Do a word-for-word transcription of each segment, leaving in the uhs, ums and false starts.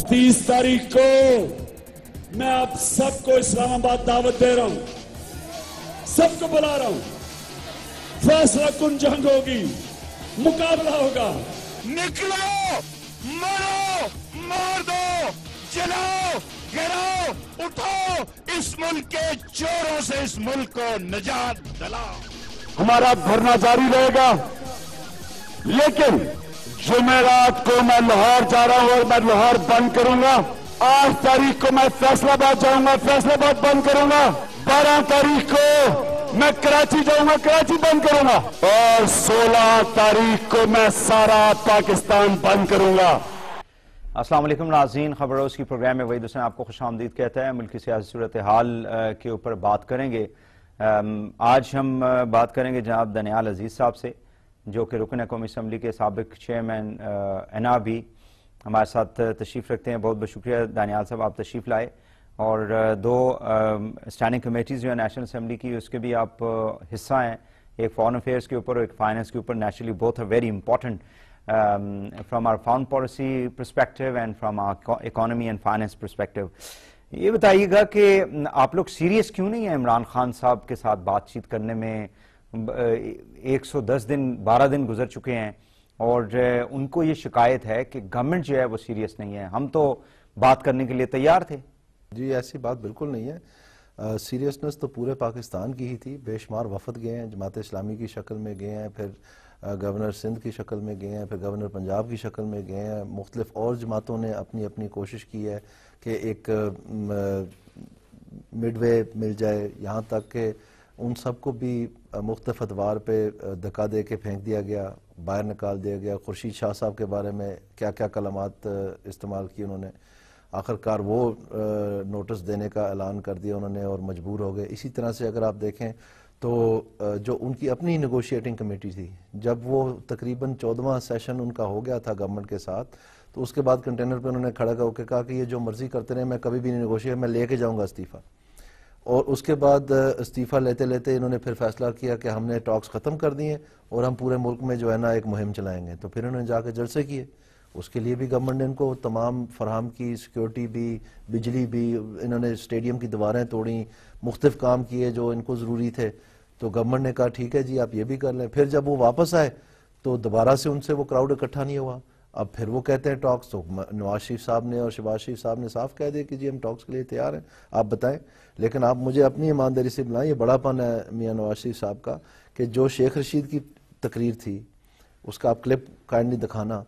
तीस तारीख को मैं आप सबको इस्लामाबाद दावत दे रहा हूं, सबको बुला रहा हूं। फैसला कुन जंग होगी, मुकाबला होगा। निकलो, मरो, मार दो, जलाओ, गिराओ, उठो, इस मुल्क के चोरों से इस मुल्क को निजात दिलाओ। हमारा धरना जारी रहेगा, लेकिन जुमेरात को मैं लाहौर जा रहा हूं और मैं लाहौर बंद करूंगा। आठ तारीख को मैं फैसलाबाद जाऊंगा, फैसलाबाद बंद करूंगा। बारह तारीख को मैं कराची जाऊंगा, कराची बंद करूंगा। और सोलह तारीख को मैं सारा पाकिस्तान बंद करूंगा। अस्सलाम वालेकुम नाज़रीन, खबरों की प्रोग्राम में वहीद हुसैन आपको खुशामदीद कहता है। मुल्क की सियासी सूरत हाल के ऊपर बात करेंगे। आज हम बात करेंगे जनाब दानियाल अजीज साहब से, जो कि रुकन कौमी असम्बली के साबिक चेयरमैन एना भी हमारे साथ तशरीफ़ रखते हैं। बहुत बहुत शुक्रिया दानियाल साहब, आप तशरीफ़ लाए। और दो स्टैंडिंग कमेटीज़ जो है नेशनल असम्बली की, उसके भी आप हिस्सा हैं, एक फॉरेन अफेयर्स के ऊपर और एक फाइनेंस के ऊपर। Naturally both are very important from our foreign policy perspective and from our economy and finance perspective. ये बताइएगा कि आप लोग सीरियस क्यों नहीं हैं इमरान खान साहब के साथ बातचीत करने में? एक सौ दस दिन बारह दिन गुजर चुके हैं और उनको ये शिकायत है कि गवर्नमेंट जो है वो सीरियस नहीं है। हम तो बात करने के लिए तैयार थे। जी, ऐसी बात बिल्कुल नहीं है। सीरियसनेस तो पूरे पाकिस्तान की ही थी। बेशुमार वफद गए हैं, जमात इस्लामी की शक्ल में गए हैं, फिर गवर्नर सिंध की शक्ल में गए हैं, फिर गवर्नर पंजाब की शक्ल में गए हैं। मुख्तलिफ और जमातों ने अपनी अपनी कोशिश की है कि एक मिडवे मिल जाए। यहाँ तक कि उन सबको भी मुख्तलिफ अदवार पे धक्का दे के फेंक दिया गया, बाहर निकाल दिया गया। खुर्शीद शाह साहब के बारे में क्या क्या कलमात इस्तेमाल किए उन्होंने, आखिरकार वो नोटिस देने का ऐलान कर दिया उन्होंने और मजबूर हो गए। इसी तरह से अगर आप देखें तो जो उनकी अपनी नेगोशिएटिंग कमेटी थी, जब वो तकरीबन चौदहवां सेशन उनका हो गया था गवर्नमेंट के साथ, तो उसके बाद कंटेनर पे उन्होंने खड़ा होकर कहा कि ये जो मर्जी करते रहे, मैं कभी भी नहीं नेगोशिएट, मैं लेके जाऊंगा इस्तीफा। और उसके बाद इस्तीफा लेते लेते इन्होंने फिर फैसला किया कि हमने टॉक्स ख़त्म कर दिए और हम पूरे मुल्क में जो है ना एक मुहिम चलाएंगे। तो फिर उन्होंने जाकर जलसे किए, उसके लिए भी गवर्नमेंट ने इनको तमाम फराहम की, सिक्योरिटी भी, बिजली भी, इन्होंने स्टेडियम की दीवारें तोड़ी, मुख्तलिफ काम किए जो इनको ज़रूरी थे। तो गवर्नमेंट ने कहा ठीक है जी, आप ये भी कर लें। फिर जब वो वापस आए तो दोबारा से उनसे वो क्राउड इकट्ठा नहीं हुआ। अब फिर वो कहते हैं टॉक्स। तो नवाज शरीफ साहब ने और शहबाज शरीफ साहब ने साफ कह दिया कि जी हम टॉक्स के लिए तैयार हैं, आप बताएं। लेकिन आप मुझे अपनी ईमानदारी से बुलाएं। ये बड़ापन है मियां नवाज शरीफ साहब का कि जो शेख रशीद की तकरीर थी उसका आप क्लिप काइंडली दिखाना,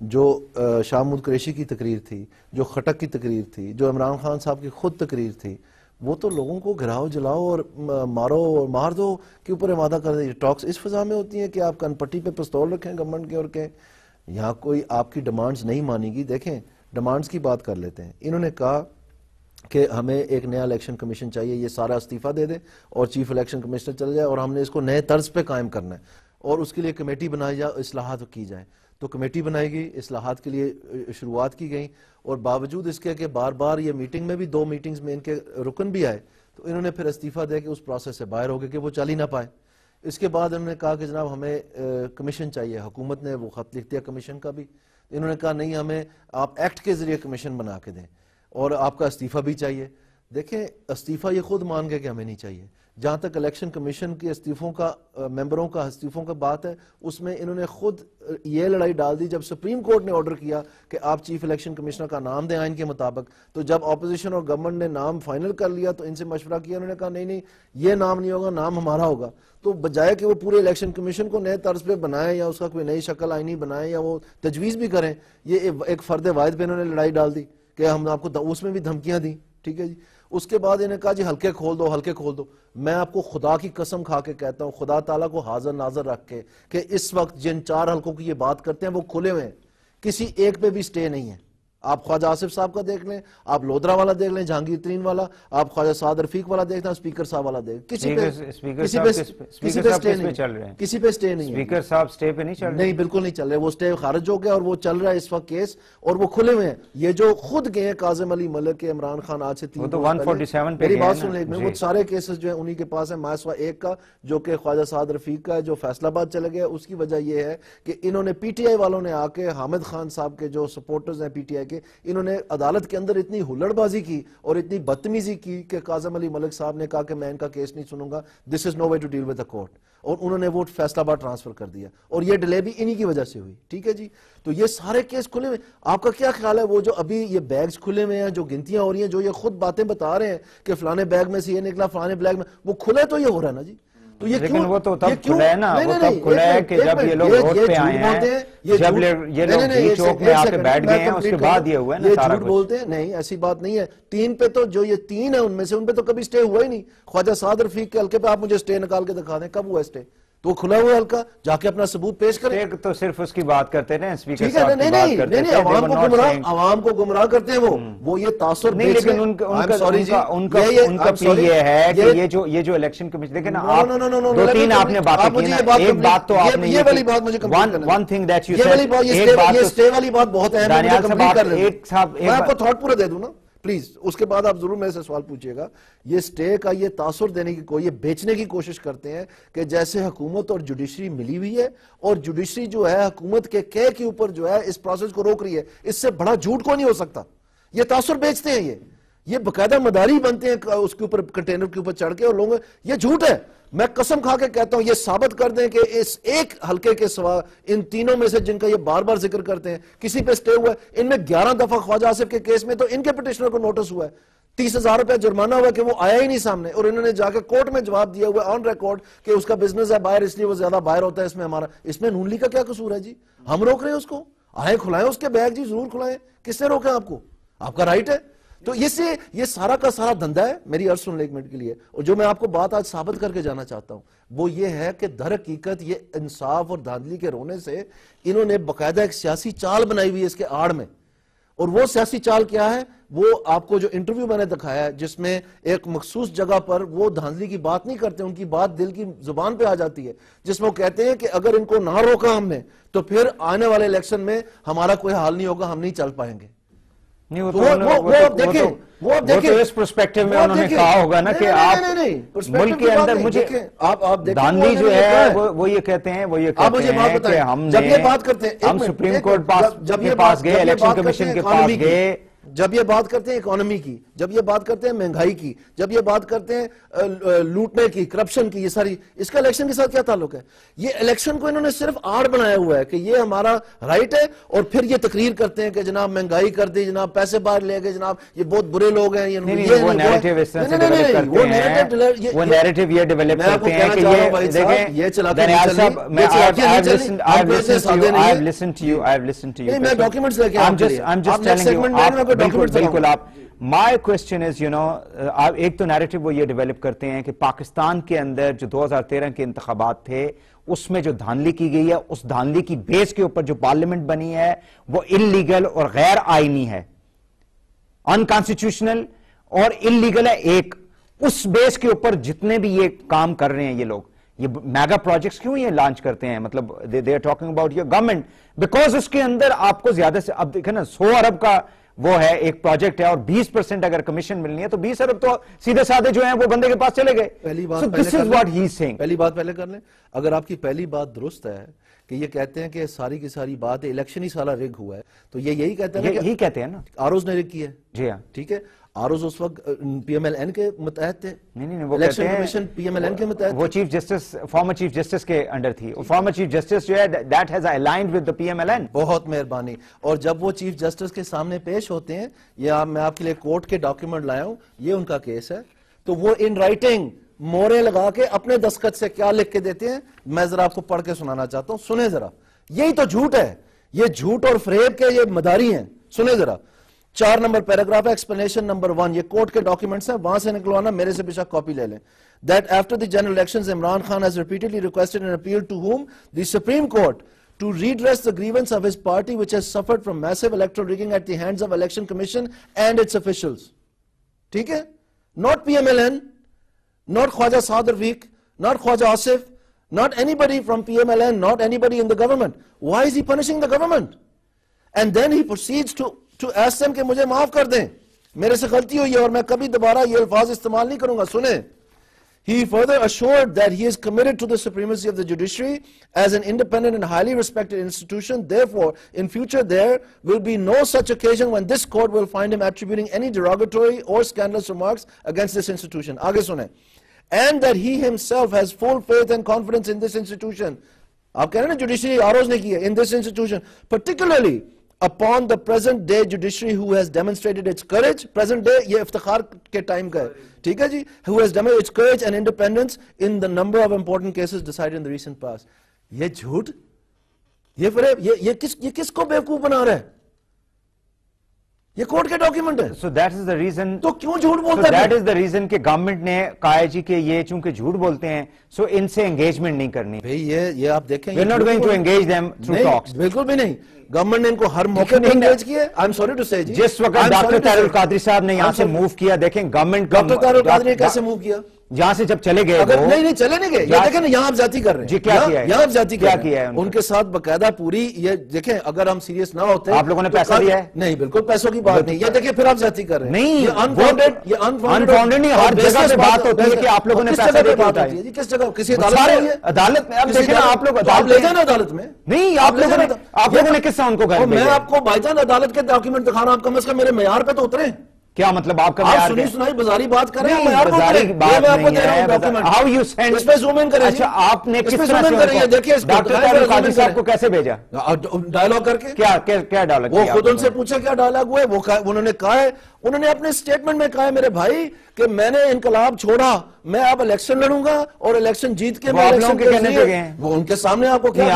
जो शाह महमूद कुरैशी की तकरीर थी, जो खटक की तकरीर थी, जो इमरान खान साहब की खुद तकरीर थी, वो तो लोगों को गिराओ, जलाओ और मारो और मार दो के ऊपर इमादा कर दी। टॉक्स इस फजा में होती हैं कि आप कनपट्टी पे पिस्तौल रखें गवर्नमेंट के और कहें यहाँ कोई आपकी डिमांड्स नहीं मानेगी। देखें, डिमांड्स की बात कर लेते हैं। इन्होंने कहा कि हमें एक नया इलेक्शन कमीशन चाहिए, ये सारा इस्तीफा दे दे और चीफ इलेक्शन कमिश्नर चल जाए और हमने इसको नए तर्ज पे कायम करना है और उसके लिए कमेटी बनाई जाए, इस्लाहात की जाए। तो कमेटी बनाई गई, इस्लाहात के लिए शुरुआत की गई और बावजूद इसके कि बार बार ये मीटिंग में भी, दो मीटिंग्स में इनके रुकन भी आए, तो इन्होंने फिर इस्तीफा दे के उस प्रोसेस से बाहर हो गए कि वो चल ही ना पाए। इसके बाद उन्होंने कहा कि जनाब हमें कमीशन चाहिए। हुकूमत ने वो खत लिख दिया कमीशन का भी। इन्होंने कहा नहीं, हमें आप एक्ट के जरिए कमीशन बना के दें और आपका इस्तीफा भी चाहिए। देखें, इस्तीफा ये खुद मान गए कि हमें नहीं चाहिए। जहाँ तक इलेक्शन कमीशन के इस्तीफों का, मेंबरों का इस्तीफों का बात है, उसमें इन्होंने खुद ये लड़ाई डाल दी जब सुप्रीम कोर्ट ने ऑर्डर किया कि आप चीफ इलेक्शन कमिश्नर का नाम दें आइन के मुताबिक। तो जब अपोजिशन और गवर्नमेंट ने नाम फाइनल कर लिया तो इनसे मशवरा किया, उन्होंने कहा नहीं नहीं ये नाम नहीं होगा, नाम हमारा होगा। तो बजाय कि वो पूरे इलेक्शन कमीशन को नए तर्ज पे बनाए या उसका कोई नई शक्ल आईनी बनाए या वो तजवीज़ भी करें, ये एक फर्द वाहिद पे इन्होंने लड़ाई डाल दी कि हम आपको, उसमें भी धमकियां दी। ठीक है जी। उसके बाद इन्हें कहा जी हल्के खोल दो, हल्के खोल दो। मैं आपको खुदा की कसम खा के कहता हूं, खुदा ताला को हाजिर नाजर रख के, कि इस वक्त जिन चार हल्कों की ये बात करते हैं वो खुले हुए हैं, किसी एक पे भी स्टे नहीं है। आप ख्वाजा आसिफ साहब का देख लें, आप लोधरा वाला देख लें, जहांगीर तरीन वाला, आप ख्वाजा साद रफीक वाला देख लें, स्पीकर साहब वाला देख, किसी पे किसी पे किसी पे स्टे नहीं चल रहे हैं, किसी पे स्टे नहीं है। स्पीकर साहब स्टे पे नहीं चल रहे, नहीं बिल्कुल नहीं चल रहे। वो स्टे खारिज हो गया और वो चल रहा है इस वक्त केस, और वो खुले हुए हैं। ये जो खुद गए काजिम अली मलिक के, इमरान खान आज से तीन, तो वन फोर्टी सेवन पे मेरी बात सुन ले, वो सारे केसेस जो है उन्हीं के पास है। मासवा एक का जो कि ख्वाजा साद रफीक का है, जो फैसलाबाद चले गया, उसकी वजह यह है कि इन्होंने पीटीआई वालों ने आके हामिद खान साहब के जो सपोर्टर्स हैं पीटीआई के, کے انہوں نے عدالت کے اندر اتنی ہلڑ بازی کی اور اتنی بدتمیزی کی کہ کاظم علی ملک صاحب نے کہا کہ میں ان کا کیس نہیں سنوں گا, this is no way to deal with the court, اور انہوں نے وہ فیصلہ آباد ٹرانسفر کر دیا, اور یہ ڈیلے بھی انہی کی وجہ سے ہوئی. ٹھیک ہے جی, تو یہ سارے کیس کھلے ہوئے. آپ کا کیا خیال ہے وہ جو ابھی یہ بیگز کھلے ہوئے ہیں, جو گنتیاں ہو رہی ہیں, جو یہ خود باتیں بتا رہے ہیں کہ فلانے بیگ میں سے یہ نکلا, فلانے بیگ میں, وہ کھلے تو یہ ہو رہا ہے نا جی. تو یہ لیکن وہ تو تب کھلا ہے نا, وہ تب کھلا ہے کہ جب یہ لوگ روڈ پہ آئے ہیں, جب یہ لوگ ڈی چوک میں آ کے بیٹھ گئے ہیں, اس کے بعد یہ ہوا ہے نا سارا کچھ. بولتے ہیں نہیں, ایسی بات نہیں ہے. تین پہ تو جو یہ تین ہے ان میں سے ان پہ تو کبھی سٹے ہوا ہی نہیں. خواجہ سعد رفیق کے حلقے پہ آپ مجھے سٹے نکال کے دکھا دیں کب ہوا سٹے, تو وہ کھلا ہوا حلقہ, جا کے اپنا ثبوت پیش کریں. تو صرف اس کی بات کرتے ہیں اسپیکر ٹھیک ہے, صاحب کی بات کرتے ہیں, عوام کو گمراہ عوام کو گمراہ کرتے ہیں وہ وہ یہ تاثر نہیں, لیکن ان کا پلی یہ ہے کہ یہ جو یہ جو الیکشن کمیشن دیکھیں نا, آپ دو تین آپ نے باتیں کی نا, ایک بات تو آپ نے یہ والی بات مجھے ون تھنگ دیٹ یو یہ والی بات یہ سٹے والی بات بہت اہم ہے, دانیال صاحب ایک صاحب میں آپ کو تھاٹ پورا دے دوں نا پلیز, اس کے بعد آپ ضرور میرے سے سوال پوچھئے گا. یہ سٹے کا یہ تاثر دینے کی کوئی یہ بیچنے کی کوشش کرتے ہیں کہ جیسے حکومت اور جوڈیشری ملی ہوئی ہے, اور جوڈیشری جو ہے حکومت کے کہے کے اوپر جو ہے اس پروسیس کو روک رہی ہے, اس سے بڑا جھوٹ کو نہیں ہو سکتا. یہ تاثر بیچتے ہیں, یہ یہ باقاعدہ مداری بنتے ہیں اس کے اوپر, کنٹینر کے اوپر چڑھ کے, اور لوگوں یہ جھوٹ ہے. میں قسم کھا کے کہتا ہوں, یہ ثابت کر دیں کہ اس ایک حلقے کے سوا ان تینوں میں سے جن کا یہ بار بار ذکر کرتے ہیں کسی پہ سٹے ہوا ہے, ان میں گیارہ دفعہ خواجہ آصف کے کیس میں تو ان کے پٹیشنر کو نوٹس ہوا ہے, تیس ہزار روپے جرمانہ ہوا کہ وہ آیا ہی نہیں سامنے, اور انہوں نے جا کے کورٹ میں جواب دیا ہوا آن ریکارڈ کہ اس کا بزنس ہے باہر, اس لیے وہ زیادہ باہر ہوتا ہے, اس میں ہمارا اس میں نون لیگ کا کیا قصور ہے جی؟ ہم روک رہے ہیں اس کو, آئیں کھلائیں اس کے بیگ جی, ضرور کھلائیں, کس سے روکیں آپ کو, آپ کا رائٹ ہے. تو اس سے یہ سارا کا سارا دھندا ہے. میری عرض سن لیں ایک منٹ کے لیے, اور جو میں آپ کو بات آج ثابت کر کے جانا چاہتا ہوں وہ یہ ہے کہ در حقیقت یہ انصاف اور دھاندلی کے رونے سے انہوں نے باقاعدہ ایک سیاسی چال بنائی ہوئی ہے اس کے آڑ میں. اور وہ سیاسی چال کیا ہے, وہ آپ کو جو انٹرویو میں نے دکھایا ہے جس میں ایک مخصوص جگہ پر وہ دھاندلی کی بات نہیں کرتے, ان کی بات دل کی زبان پہ آ جاتی ہے, جس میں وہ کہتے ہیں کہ اگر ان کو نہ روکا ہم نے تو پھر آنے والے الیکشن میں ہمارا کوئی حال نہیں ہوگا, ہم نہیں چل پائیں گے. نہیں, وہ تو دیکھیں, وہ تو اس پرسپیکٹو میں انہوں نے کہا ہوگا نا کہ آپ ملک کے اندر مجھے دھاندلی جو ہے وہ یہ کہتے ہیں وہ یہ کہتے ہیں کہ ہم نے ہم سپریم کورٹ کے پاس گئے, الیکشن کمیشن کے پاس گئے, جب یہ بات کرتے ہیں اکانومی کی, جب یہ بات کرتے ہیں مہنگائی کی, جب یہ بات کرتے ہیں لوٹنے کی, کرپشن کی, یہ ساری, اس کا الیکشن کے ساتھ کیا تعلق ہے؟ یہ الیکشن کو انہوں نے صرف آڑ بنایا ہوا ہے کہ یہ ہمارا رائٹ ہے, اور پھر یہ تقریر کرتے ہیں کہ جناب مہنگائی کر دی, جناب پیسے باہر لے گئے, جناب یہ بہت برے لوگ ہیں. وہ نیریٹیو اس طرح سے ڈیولپ کرتے ہیں, وہ نیریٹیو یہ ڈیولپ کرتے ہیں کہ یہ دیکھیں دانیال صاحب, میں I've listened to you, I've listened to you, میں ڈاکیومنٹس لے کے I'm just I'm just telling you, بالکل بالکل آپ, my question is you know, ایک تو نیریٹو وہ یہ ڈیولپ کرتے ہیں کہ پاکستان کے اندر جو دو ہزار تیرہ کے انتخابات تھے اس میں جو دھاندلی کی گئی ہے, اس دھاندلی کی بیس کے اوپر جو پارلیمنٹ بنی ہے وہ انلیگل اور غیر آئینی ہے, انکانسٹیٹیوشنل اور انلیگل ہے. ایک اس بیس کے اوپر جتنے بھی یہ کام کر رہے ہیں یہ لوگ, یہ میگا پروجیکٹس کیوں یہ لانچ کرتے ہیں, مطلب they are talking about your government, because اس کے اندر آپ کو زیادہ سے, اب دیکھیں نا سو ارب کا وہ ہے ایک پروجیکٹ ہے, اور بیس پرسنٹ اگر کمیشن ملنی ہے تو بیس ارب تو سیدھے سادھے جو ہیں وہ بندے کے پاس چلے گئے. پہلی بات پہلی بات پہلے کر لیں, اگر آپ کی پہلی بات درست ہے کہ یہ کہتے ہیں کہ ساری کی ساری بات الیکشن ہی سارا ریگ ہوا ہے, تو یہ یہی کہتے ہیں, یہی کہتے ہیں نا آروز نے ریگ کی ہے. جی ہاں ٹھیک ہے, آروز اس وقت پی ایم ایل این کے متحد تھے. نہیں نہیں وہ کہتے ہیں پی ایم ایل این کے متحد, وہ chief justice former chief justice کے انڈر تھی, فارمر چیف جسٹس جو ہے that has aligned with the P M L N. بہت مہربانی. اور جب وہ چیف جسٹس کے سامنے پیش ہوتے ہیں, یہ میں آپ کے لیے کورٹ کے ڈاکیومنٹ لایا ہوں, یہ ان کا کیس ہے, تو وہ ان رائٹنگ مورے لگا کے اپنے دستخط سے کیا لکھ کے دیتے ہیں, میں ذرا آپ کو پڑھ کے سنانا چاہتا ہوں, سنیں ذرا. یہی تو جھوٹ ہے, یہ جھوٹ اور فریب کے یہ مداری ہیں. سنیں ذرا, چار نمبر پیراگراف ہے, ایکسپلینیشن نمبر ون, یہ کورٹ کے ڈاکیومنٹس ہیں, وہاں سے نکلوانا, میرے سے بے شک کاپی لے لیں. That after the general elections, Imran Khan has repeatedly requested an appeal to whom? The Supreme Court, to redress the grievance of his party which has suffered from massive electoral rigging at the hands of Election Commission and its officials. ٹھیک ہے, not P M L N, not Khwaja Saad Rafiq, not Khwaja Asif, not anybody from P M L N, not anybody in the government. Why is he punishing the government? And then he proceeds to to ask them کہ مجھے معاف کر دیں, میرے سے غلطی ہوئی ہے اور میں کبھی دوبارہ یہ الفاظ استعمال نہیں کروں گا. سنیں, He further assured that he is committed to the supremacy of the judiciary as an independent and highly respected institution. Therefore, in future there will be no such occasion when this court will find him attributing any derogatory or scandalous remarks against this institution. Aage sunein. And that he himself has full faith and confidence in this institution. آپ کہہ رہے ہیں نا judiciary ROs نے کی ہے in this institution, particularly upon the present day judiciary who has demonstrated its courage. present day یہ افتخار کے ٹائم کا ہے, ٹھیک ہے جی, who has demonstrated its courage and independence in the number of important cases decided in the recent past. یہ جھوٹ, یہ فریب, یہ کس یہ کس کو بیوقوف بنا رہا ہے؟ یہ کورٹ کے ڈاکیومنٹ ہے. So that is the reason, تو کیوں جھوٹ بولتا ہے؟ دیٹ از دا ریزن کہ گورنمنٹ نے کہا ہے جی کہ یہ چونکہ جھوٹ بولتے ہیں سو ان سے انگیجمنٹ نہیں کرنی. بھئی یہ یہ آپ دیکھیں, we are not going to engage them through talks. بالکل بھی نہیں. گورنمنٹ نے ان کو ہر موقع پہ انگیج کیا ہے. آئی ایم سوری ٹو سے جی, جس وقت ڈاکٹر طاہر القادری صاحب نے یہاں سے موو کیا, دیکھیں گورنمنٹ ڈاکٹر طاہر القادری نے کیسے موو کیا؟ یہاں سے جب چلے گئے, نہیں نہیں چلے نہیں گئے, یہ دیکھیں نا یہاں آپ زیادتی کر رہے ہیں. جی کیا کیا ہے, یہاں آپ زیادتی کیا کیا ہے ان کے ساتھ باقاعدہ پوری. یہ دیکھیں اگر ہم سیریس نہ ہوتے, آپ لوگوں نے پیسہ دیا ہے؟ نہیں بالکل پیسوں کی بات نہیں. یہ دیکھیں پھر آپ زیادتی کر رہے ہیں. نہیں یہ انفاؤنڈیڈ, یہ انفاؤنڈیڈ نہیں, ہر جگہ پہ بات ہوتی ہے کہ آپ لوگوں نے پیسہ دے کے اٹھایا. کس جگہ, کسی عدالت میں, عدالت میں. اب دیکھیں نا آپ لوگ آپ لے جائیں عدالت میں. نہیں آپ لوگوں نے, آپ لوگوں نے کس سے ان کو گھر میں آپ کو بھائی جان عدالت کے ڈاکیومنٹ دکھانا, آپ کم از کم میرے معیار پہ تو اتریں. کیا مطلب آپ کا آپ سنی سنائی بازاری بات کر رہے ہیں؟ نہیں بازاری بات نہیں ہے. ہاؤ یو سینڈ, اس پہ زوم ان کریں. اچھا آپ نے کس طرح سے دیکھیے ڈاکٹر طاہر القادری صاحب کو کیسے بھیجا؟ ڈائلاگ کر کے. کیا کیا ڈائلاگ؟ وہ خود ان سے پوچھا کیا ڈائلاگ ہوئے, وہ انہوں نے کہا ہے, انہوں نے اپنے سٹیٹمنٹ میں کہا ہے میرے بھائی کہ میں نے انقلاب چھوڑا, میں اب الیکشن لڑوں گا اور الیکشن جیت کے میں الیکشن کے کہنے پہ گئے ہیں. وہ ان کے سامنے آپ کو کیا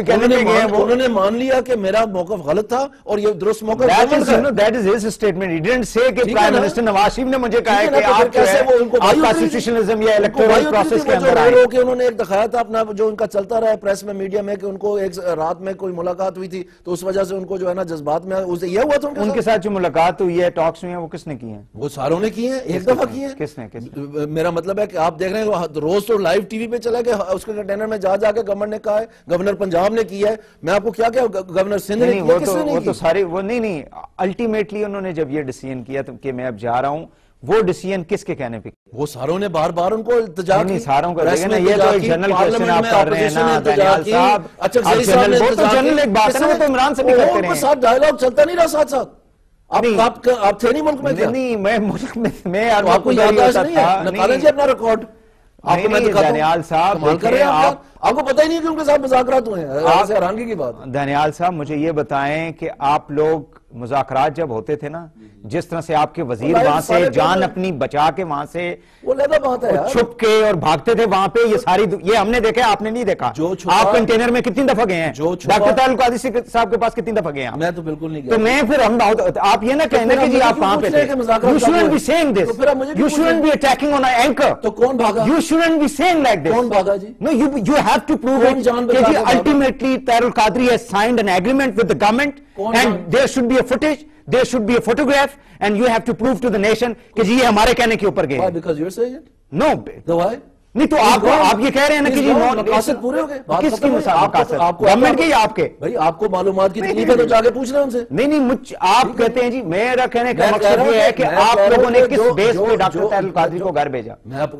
انہوں نے مان لیا کہ میرا موقف غلط تھا اور یہ درست موقف ہے. That is his statement. He didn't say کہ پرائم منسٹر نواز شریف نے مجھے کہا ہے کہ آپ جو ہے آپ کانسٹیٹیوشنلزم یا الیکٹورل پروسیس کے اندر آئے. کہ انہوں نے ایک دکھایا تھا اپنا جو ان کا چلتا رہا ہے پریس میں, میڈیا میں, کہ ان کو ایک رات میں کوئی ملاقات ہوئی تھی تو اس وجہ سے ان کو جو ہے نا جذبات میں یہ ہوا تھا. ان کے ساتھ جو ملاقات ہوئی ہے, ٹاکس ہوئی ہیں, وہ کس نے کی ہیں؟ وہ ساروں نے کی ہیں, ایک دفعہ کی ہیں. کس نے؟ میرا مطلب ہے کہ آپ دیکھ رہے ہیں روز تو لائیو ٹی وی پہ چلا کہ اس کے کنٹینر میں جا جا کے گورنمنٹ نے کہا ہے, گورنر پنجاب نے کیا ہے. میں آپ کو کیا کیا گورنر سندھ نے کیا, کس نے نہیں کی؟ وہ تو سارے وہ نہیں نہیں الٹیمیٹلی انہوں نے جب یہ ڈیسیژن کیا کہ میں اب جا رہا ہوں, وہ ڈیسیژن کس کے کہنے پہ؟ وہ ساروں نے بار بار ان کو التجا کی. ساروں کو دیکھیں نا, یہ تو ایک جنرل کوئسچن آپ کر رہے ہیں نا دانیال صاحب. اچھا جنرل وہ تو جنرل ایک بات ہے نا, وہ تو عمران سے بھی کرتے رہے ہیں. ان کے ساتھ ڈائیلاگ چلتا نہیں رہا ساتھ ساتھ. آپ آپ تھے نہیں ملک میں؟ نہیں میں ملک میں, میں آپ کو یادداشت نہیں ہے؟ نکالیں جی اپنا ریکارڈ. آپ کو میں دکھاتا ہوں. دانیال صاحب آپ کو پتہ ہی نہیں کہ ان کے ساتھ مذاکرات ہوئے ہیں, ایسے حیرانگی کی بات. دانیال صاحب مجھے یہ بتائیں کہ آپ لوگ مذاکرات جب ہوتے تھے نا, جس طرح سے آپ کے وزیر وہاں سے جان اپنی بچا کے وہاں سے وہ لہذا بات ہے چھپ کے اور بھاگتے تھے وہاں پہ, یہ ساری یہ ہم نے دیکھا, آپ نے نہیں دیکھا. آپ کنٹینر میں کتنی دفعہ گئے ہیں؟ ڈاکٹر طاہر القادری صاحب کے پاس کتنی دفعہ گئے ہیں؟ میں تو بالکل نہیں گیا. تو میں پھر ہم آپ یہ نہ کہنا کہ جی آپ کہاں پہ تھے. You shouldn't be saying this. You shouldn't be attacking on an anchor. تو کون بھاگا؟ You shouldn't be saying like this. کون بھاگا جی؟ No, you you have to prove it. کہ جی ultimately Tahir al-Qadri has signed an agreement with the government and there should be a footage. There should be a photograph and you have to prove to the nation کہ جی یہ ہمارے کہنے کے اوپر گئے. Why? Because you're saying it? No. Why? نہیں تو آپ آپ یہ کہہ رہے ہیں نا کہ جی مقاصد پورے ہو گئے. کس کی مقاصد؟ گورنمنٹ کے یا آپ کے؟ بھائی آپ کو معلومات کی تکلیف ہے تو جا کے پوچھ رہے ہیں ان سے. نہیں نہیں مجھ آپ کہتے ہیں جی, میرا کہنے کا مقصد یہ ہے کہ آپ لوگوں نے کس بیس پہ ڈاکٹر طاہر القادری کو گھر بھیجا؟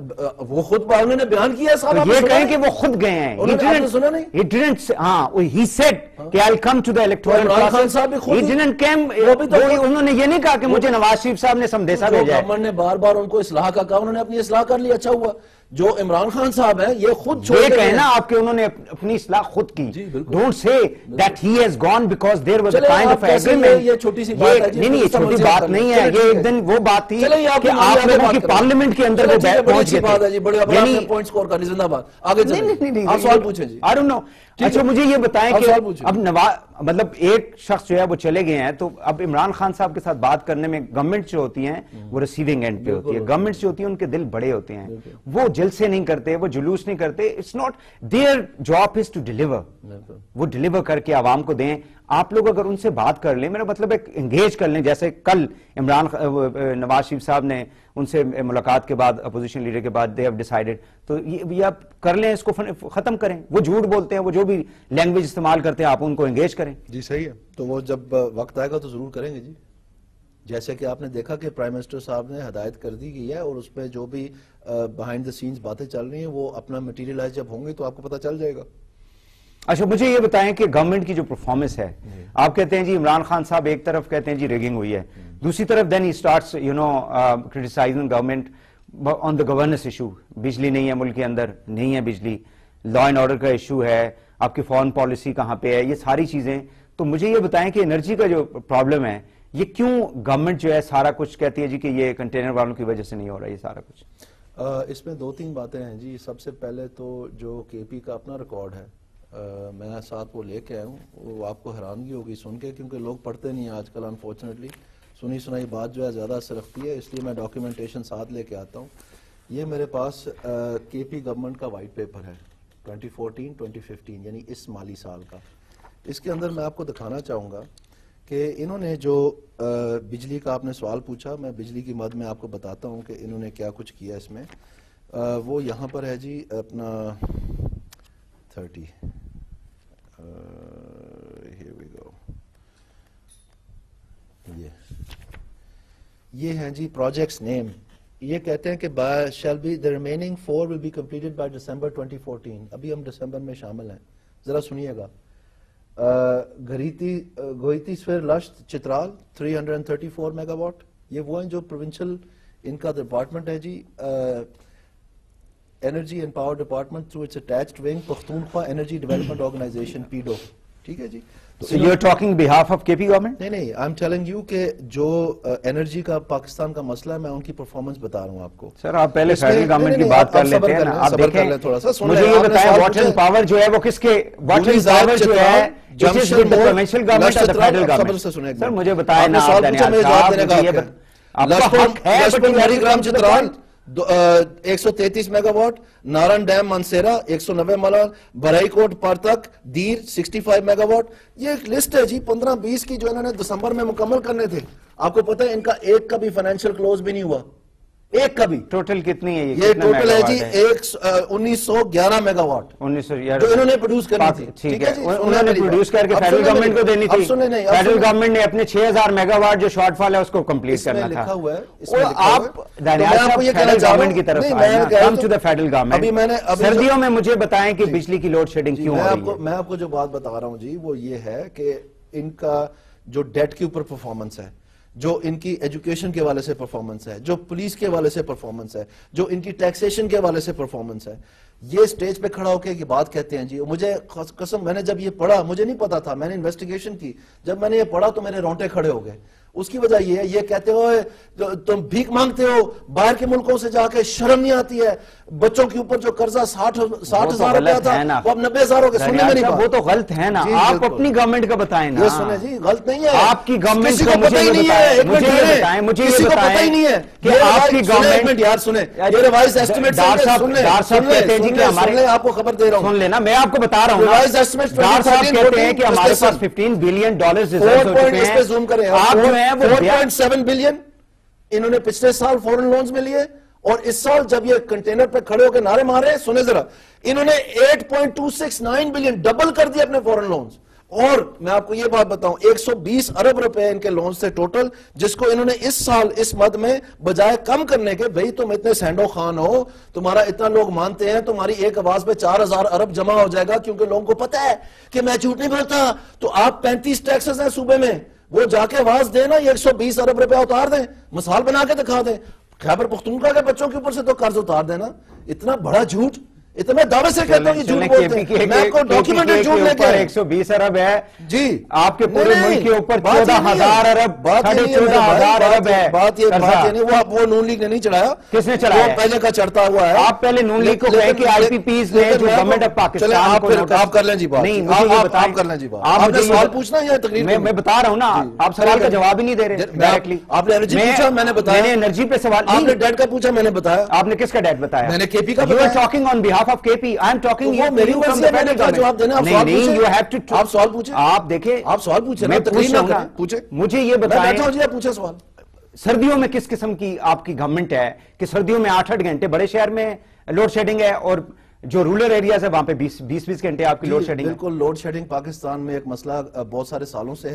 وہ خود انہوں نے بیان کیا ہے صاحب. یہ کہیں کہ وہ خود گئے ہیں. آپ نے سنا نہیں؟ He didn't, ہاں he said کہ I'll come to the electoral process. He didn't came, انہوں نے یہ نہیں کہا کہ مجھے نواز شریف صاحب نے سمدیسہ بھیجا ہے. گورنمنٹ نے بار بار ان کو اصلاح کا کہا, انہوں نے اپنی اصلاح کر لی. اچھا ہوا جو عمران خان صاحب ہیں یہ خود چھوڑ یہ کہنا آپ کے انہوں نے اپنی اصلاح خود کی. Don't say that he has gone because there was a kind of agreement. یہ چھوٹی سی بات ہے. نہیں نہیں یہ چھوٹی بات نہیں ہے, یہ ایک دن وہ بات تھی کہ آپ لوگوں کی پارلیمنٹ کے اندر وہ پہنچ گئے تھے. بڑے اپنے پوائنٹ سکور کرنی. زندہ باد. آگے چلیں, آپ سوال پوچھیں جی. I don't know. اچھا مجھے یہ بتائیں کہ اب نواز مطلب ایک شخص جو ہے وہ چلے گئے ہیں, تو اب عمران خان صاحب کے ساتھ بات کرنے میں گورنمنٹ جو ہوتی ہیں وہ ریسیونگ اینڈ پہ ہوتی ہے. گورنمنٹ جو ہوتی ہے ان کے دل بڑے ہوتے ہیں, وہ جلسے نہیں کرتے, وہ جلوس نہیں کرتے. It's not their job is to deliver. وہ ڈیلیور کر کے عوام کو دیں. آپ لوگ اگر ان سے بات کر لیں, میرا مطلب ہے انگیج کر لیں, جیسے کل عمران نواز شریف صاحب نے ان سے ملاقات کے بعد اپوزیشن لیڈر کے بعد دے ہیو ڈیسائیڈڈ, تو یہ آپ کر لیں, اس کو ختم کریں. وہ جھوٹ بولتے ہیں, وہ جو بھی لینگویج استعمال کرتے ہیں آپ ان کو انگیج کریں. جی صحیح ہے, تو وہ جب وقت آئے گا تو ضرور کریں گے جی. جیسے کہ آپ نے دیکھا کہ پرائم منسٹر صاحب نے ہدایت کر دی گئی ہے اور اس پہ جو بھی بیہائنڈ دا سینز باتیں چل رہی ہیں وہ اپنا مٹیریلائز جب ہوں گے تو آپ کو پتہ چل جائے گا. اچھا مجھے یہ بتائیں کہ گورنمنٹ کی جو پرفارمنس ہے, آپ کہتے ہیں جی عمران خان صاحب ایک طرف کہتے ہیں جی ریگنگ ہوئی ہے, دوسری طرف then he starts you know criticizing government on the governance issue. بجلی نہیں ہے ملک کے اندر, نہیں ہے بجلی, لا اینڈ آرڈر کا ایشو ہے, آپ کی فارن پالیسی کہاں پہ ہے, یہ ساری چیزیں. تو مجھے یہ بتائیں کہ انرجی کا جو پرابلم ہے یہ کیوں گورنمنٹ جو ہے سارا کچھ کہتی ہے جی کہ یہ کنٹینر والوں کی وجہ سے نہیں ہو رہا یہ سارا کچھ؟ اس میں دو تین باتیں ہیں جی. سب سے پہلے تو جو کے پی کا اپنا ریکارڈ ہے میں ساتھ وہ لے کے آیا ہوں, وہ آپ کو حیرانگی ہوگی سن کے, کیونکہ لوگ پڑھتے نہیں ہیں آج کل انفارچونیٹلی, سنی سنائی بات جو ہے زیادہ اثر رکھتی ہے, اس لیے میں ڈاکیومنٹیشن ساتھ لے کے آتا ہوں. یہ میرے پاس کے پی گورنمنٹ کا وائٹ پیپر ہے ٹوئنٹی فورٹین ٹوئنٹی ففٹین یعنی اس مالی سال کا. اس کے اندر میں آپ کو دکھانا چاہوں گا کہ انہوں نے جو بجلی کا آپ نے سوال پوچھا, میں بجلی کی مد میں آپ کو بتاتا ہوں کہ انہوں نے کیا کچھ کیا اس میں. وہ یہاں پر ہے جی اپنا تھرٹی here we go. یہ یہ ہیں جی پروجیکٹس نیم. یہ کہتے ہیں کہ shall be the remaining four will be completed by December twenty fourteen. ابھی ہم دسمبر میں شامل ہیں, ذرا سنیے گا. گھریتی گوئیتی سفیر لشت Chitral three hundred and thirty four megawatt. یہ وہ ہیں جو پروونشل ان کا ڈپارٹمنٹ ہے جی, energy and power department through its attached wing Pakhtunkhwa energy development organization PEDO. ٹھیک ہے جی. So you're talking behalf of K P government? نہیں نہیں, I'm telling you کہ جو انرجی کا پاکستان کا مسئلہ ہے میں ان کی پرفارمنس بتا رہا ہوں آپ کو. سر آپ پہلے فیڈرل گورنمنٹ کی بات کر لیتے ہیں نا, آپ دیکھیں مجھے یہ بتائیں واٹر اینڈ پاور جو ہے وہ کس کے, واٹر اینڈ پاور جو ہے جس with the provincial government or the federal government. سر مجھے بتائیں نا آپ دانیال صاحب, مجھے یہ بتائیں آپ کا حق ہے بٹ میری گرام چترال ایک سو تینتیس megawatt, Naran dam Mansehra ایک سو نوے ملان, برائی کوٹ پارتک Dir sixty five megawatt. یہ ایک لسٹ ہے جی پندرہ بیس کی جو انہوں نے دسمبر میں مکمل کرنے تھے. آپ کو پتہ ہے ان کا ایک کا بھی فائنینشیل کلوز بھی نہیں ہوا, ایک کا بھی. ٹوٹل کتنی ہے یہ ٹوٹل ہے جی ایک انیس سو گیارہ میگا واٹ انیس سو جو انہوں نے پروڈیوس کرنی تھی. ٹھیک ہے, انہوں نے پروڈیوس کر کے فیڈرل گورنمنٹ کو دینی تھی. فیڈرل گورنمنٹ نے اپنے چھ ہزار میگا واٹ جو شارٹ فال ہے اس کو کمپلیٹ کرنا تھا. اور آپ دانیال صاحب فیڈرل گورنمنٹ کی طرف آئے نا, come to the federal government. سردیوں میں مجھے بتائیں کہ بجلی کی لوڈ شیڈنگ کیوں ہو رہی ہے. میں آپ کو جو بات بتا رہا ہوں جی وہ یہ ہے کہ ان کا جو ڈیٹ کے اوپر پرفارمنس ہے, جو ان کی ایجوکیشن کے حوالے سے پرفارمنس ہے, جو پولیس کے حوالے سے پرفارمنس ہے, جو ان کی ٹیکسیشن کے حوالے سے پرفارمنس ہے, یہ سٹیج پہ کھڑا ہو کے یہ بات کہتے ہیں جی. مجھے قسم میں نے جب یہ پڑھا, مجھے نہیں پتا تھا, میں نے انویسٹیگیشن کی, جب میں نے یہ پڑھا تو میرے رونٹے کھڑے ہو گئے. اس کی وجہ یہ ہے, یہ کہتے ہو تم بھیک مانگتے ہو باہر کے ملکوں سے جا کے, شرم نہیں آتی ہے. بچوں کے اوپر جو قرضہ ساٹھ ہزار روپیہ تھا وہ اب نبے ہزار ہو گئے. سننے میں نہیں بات, وہ تو غلط ہے نا, آپ اپنی گورنمنٹ کا بتائیں نا. یہ سنیں جی غلط نہیں ہے, آپ کی گورنمنٹ کسی کو پتہ ہی نہیں ہے, مجھے یہ بتائیں مجھے کسی کو پتہ ہی نہیں ہے کہ آپ کی گورنمنٹ. یار سنیں یہ ریوائز ایسٹیمیٹ سن لیں, آپ کو خبر دے رہا ہوں, سن لینا, میں آپ کو بتا رہا ہوں. ریوائز ایسٹیمیٹ ڈار صاحب کہتے ہیں کہ ہمارے پاس ففٹین بلین ڈالرز ریزرو ہو چکے ہیں. زوم کریں, آپ جو ہیں وہ فور پوائنٹ سیون بلین انہوں نے پچھلے سال فورن لونز میں لیے, اور اس سال جب یہ کنٹینر پہ کھڑے ہو کے نعرے مارے, سنیں ذرا, انہوں نے eight point two six nine billion double کر دیا اپنے فورن لونز. اور میں آپ کو یہ بات بتاؤں, ایک سو بیس ارب روپے ان کے لونز تھے ٹوٹل, جس کو انہوں نے اس سال اس مد میں بجائے کم کرنے کے, بھئی تم اتنے سینڈو خان ہو, تمہارا اتنا لوگ مانتے ہیں, تمہاری ایک آواز پہ چار ہزار ارب جمع ہو جائے گا, کیونکہ لوگوں کو پتہ ہے کہ میں جھوٹ نہیں بولتا. تو آپ پینتیس ٹیکسز ہیں صوبے میں, وہ جا کے آواز دیں نا, ایک سو بیس ارب روپے اتار دیں, مثال بنا کے دکھا دیں. خیبر پختونخوا کے بچوں کے اوپر سے تو قرض اتار دینا. اتنا بڑا جھوٹ, اتنے دعوے سے کہتا ہوں یہ جھوٹ بولتے ہیں. میں آپ کو ڈاکیومنٹڈ جھوٹ لے کے ایک سو بیس ارب ہے جی, آپ کے پورے ملک کے اوپر چودہ ہزار ارب, ساڑھے چودہ ہزار ارب ہے. بات یہ بات یہ نہیں, وہ وہ نون لیگ نے نہیں چڑھایا. کس نے چڑھایا؟ وہ پہلے کا چڑھتا ہوا ہے. آپ پہلے نون لیگ کو کہیں کہ آئی پی پیز نے جو گورنمنٹ آف پاکستان کو آپ کر لیں جی بات. نہیں مجھے یہ بتائیں, آپ کر لیں جی بات. آپ نے سوال پوچھنا یا تقریر میں میں بتا رہا ہوں نا, آپ سوال کا جواب ہی نہیں دے رہے ڈائریکٹلی. آپ نے انرجی پوچھا, میں نے بتایا. میں نے انرجی پہ سوال, آپ نے ڈیٹ کا پوچھا, میں نے بتایا. آپ نے کس کا ڈیٹ بتایا؟ میں نے کے پی کا بتایا. You are بتایا. talking on behalf of K P. I am talking وہ میری مرضی ہے, میں نے کہا جواب دینا. آپ سوال پوچھیں, آپ سوال پوچھیں, آپ دیکھیں, آپ سوال پوچھیں, میں تقریر نہ کریں, پوچھیں. مجھے یہ بتائیں, میں بیٹھا ہوں جی, آپ پوچھیں سوال. سردیوں میں کس قسم کی آپ کی گورنمنٹ ہے کہ سردیوں میں آٹھ آٹھ گھنٹے بڑے شہر میں لوڈ شیڈنگ ہے, اور جو رولر ایریاز ہے وہاں پہ بیس بیس گھنٹے آپ کی لوڈ شیڈنگ ہے؟ بالکل, لوڈ شیڈنگ پاکستان میں ایک مسئلہ بہت سارے سالوں سے ہے.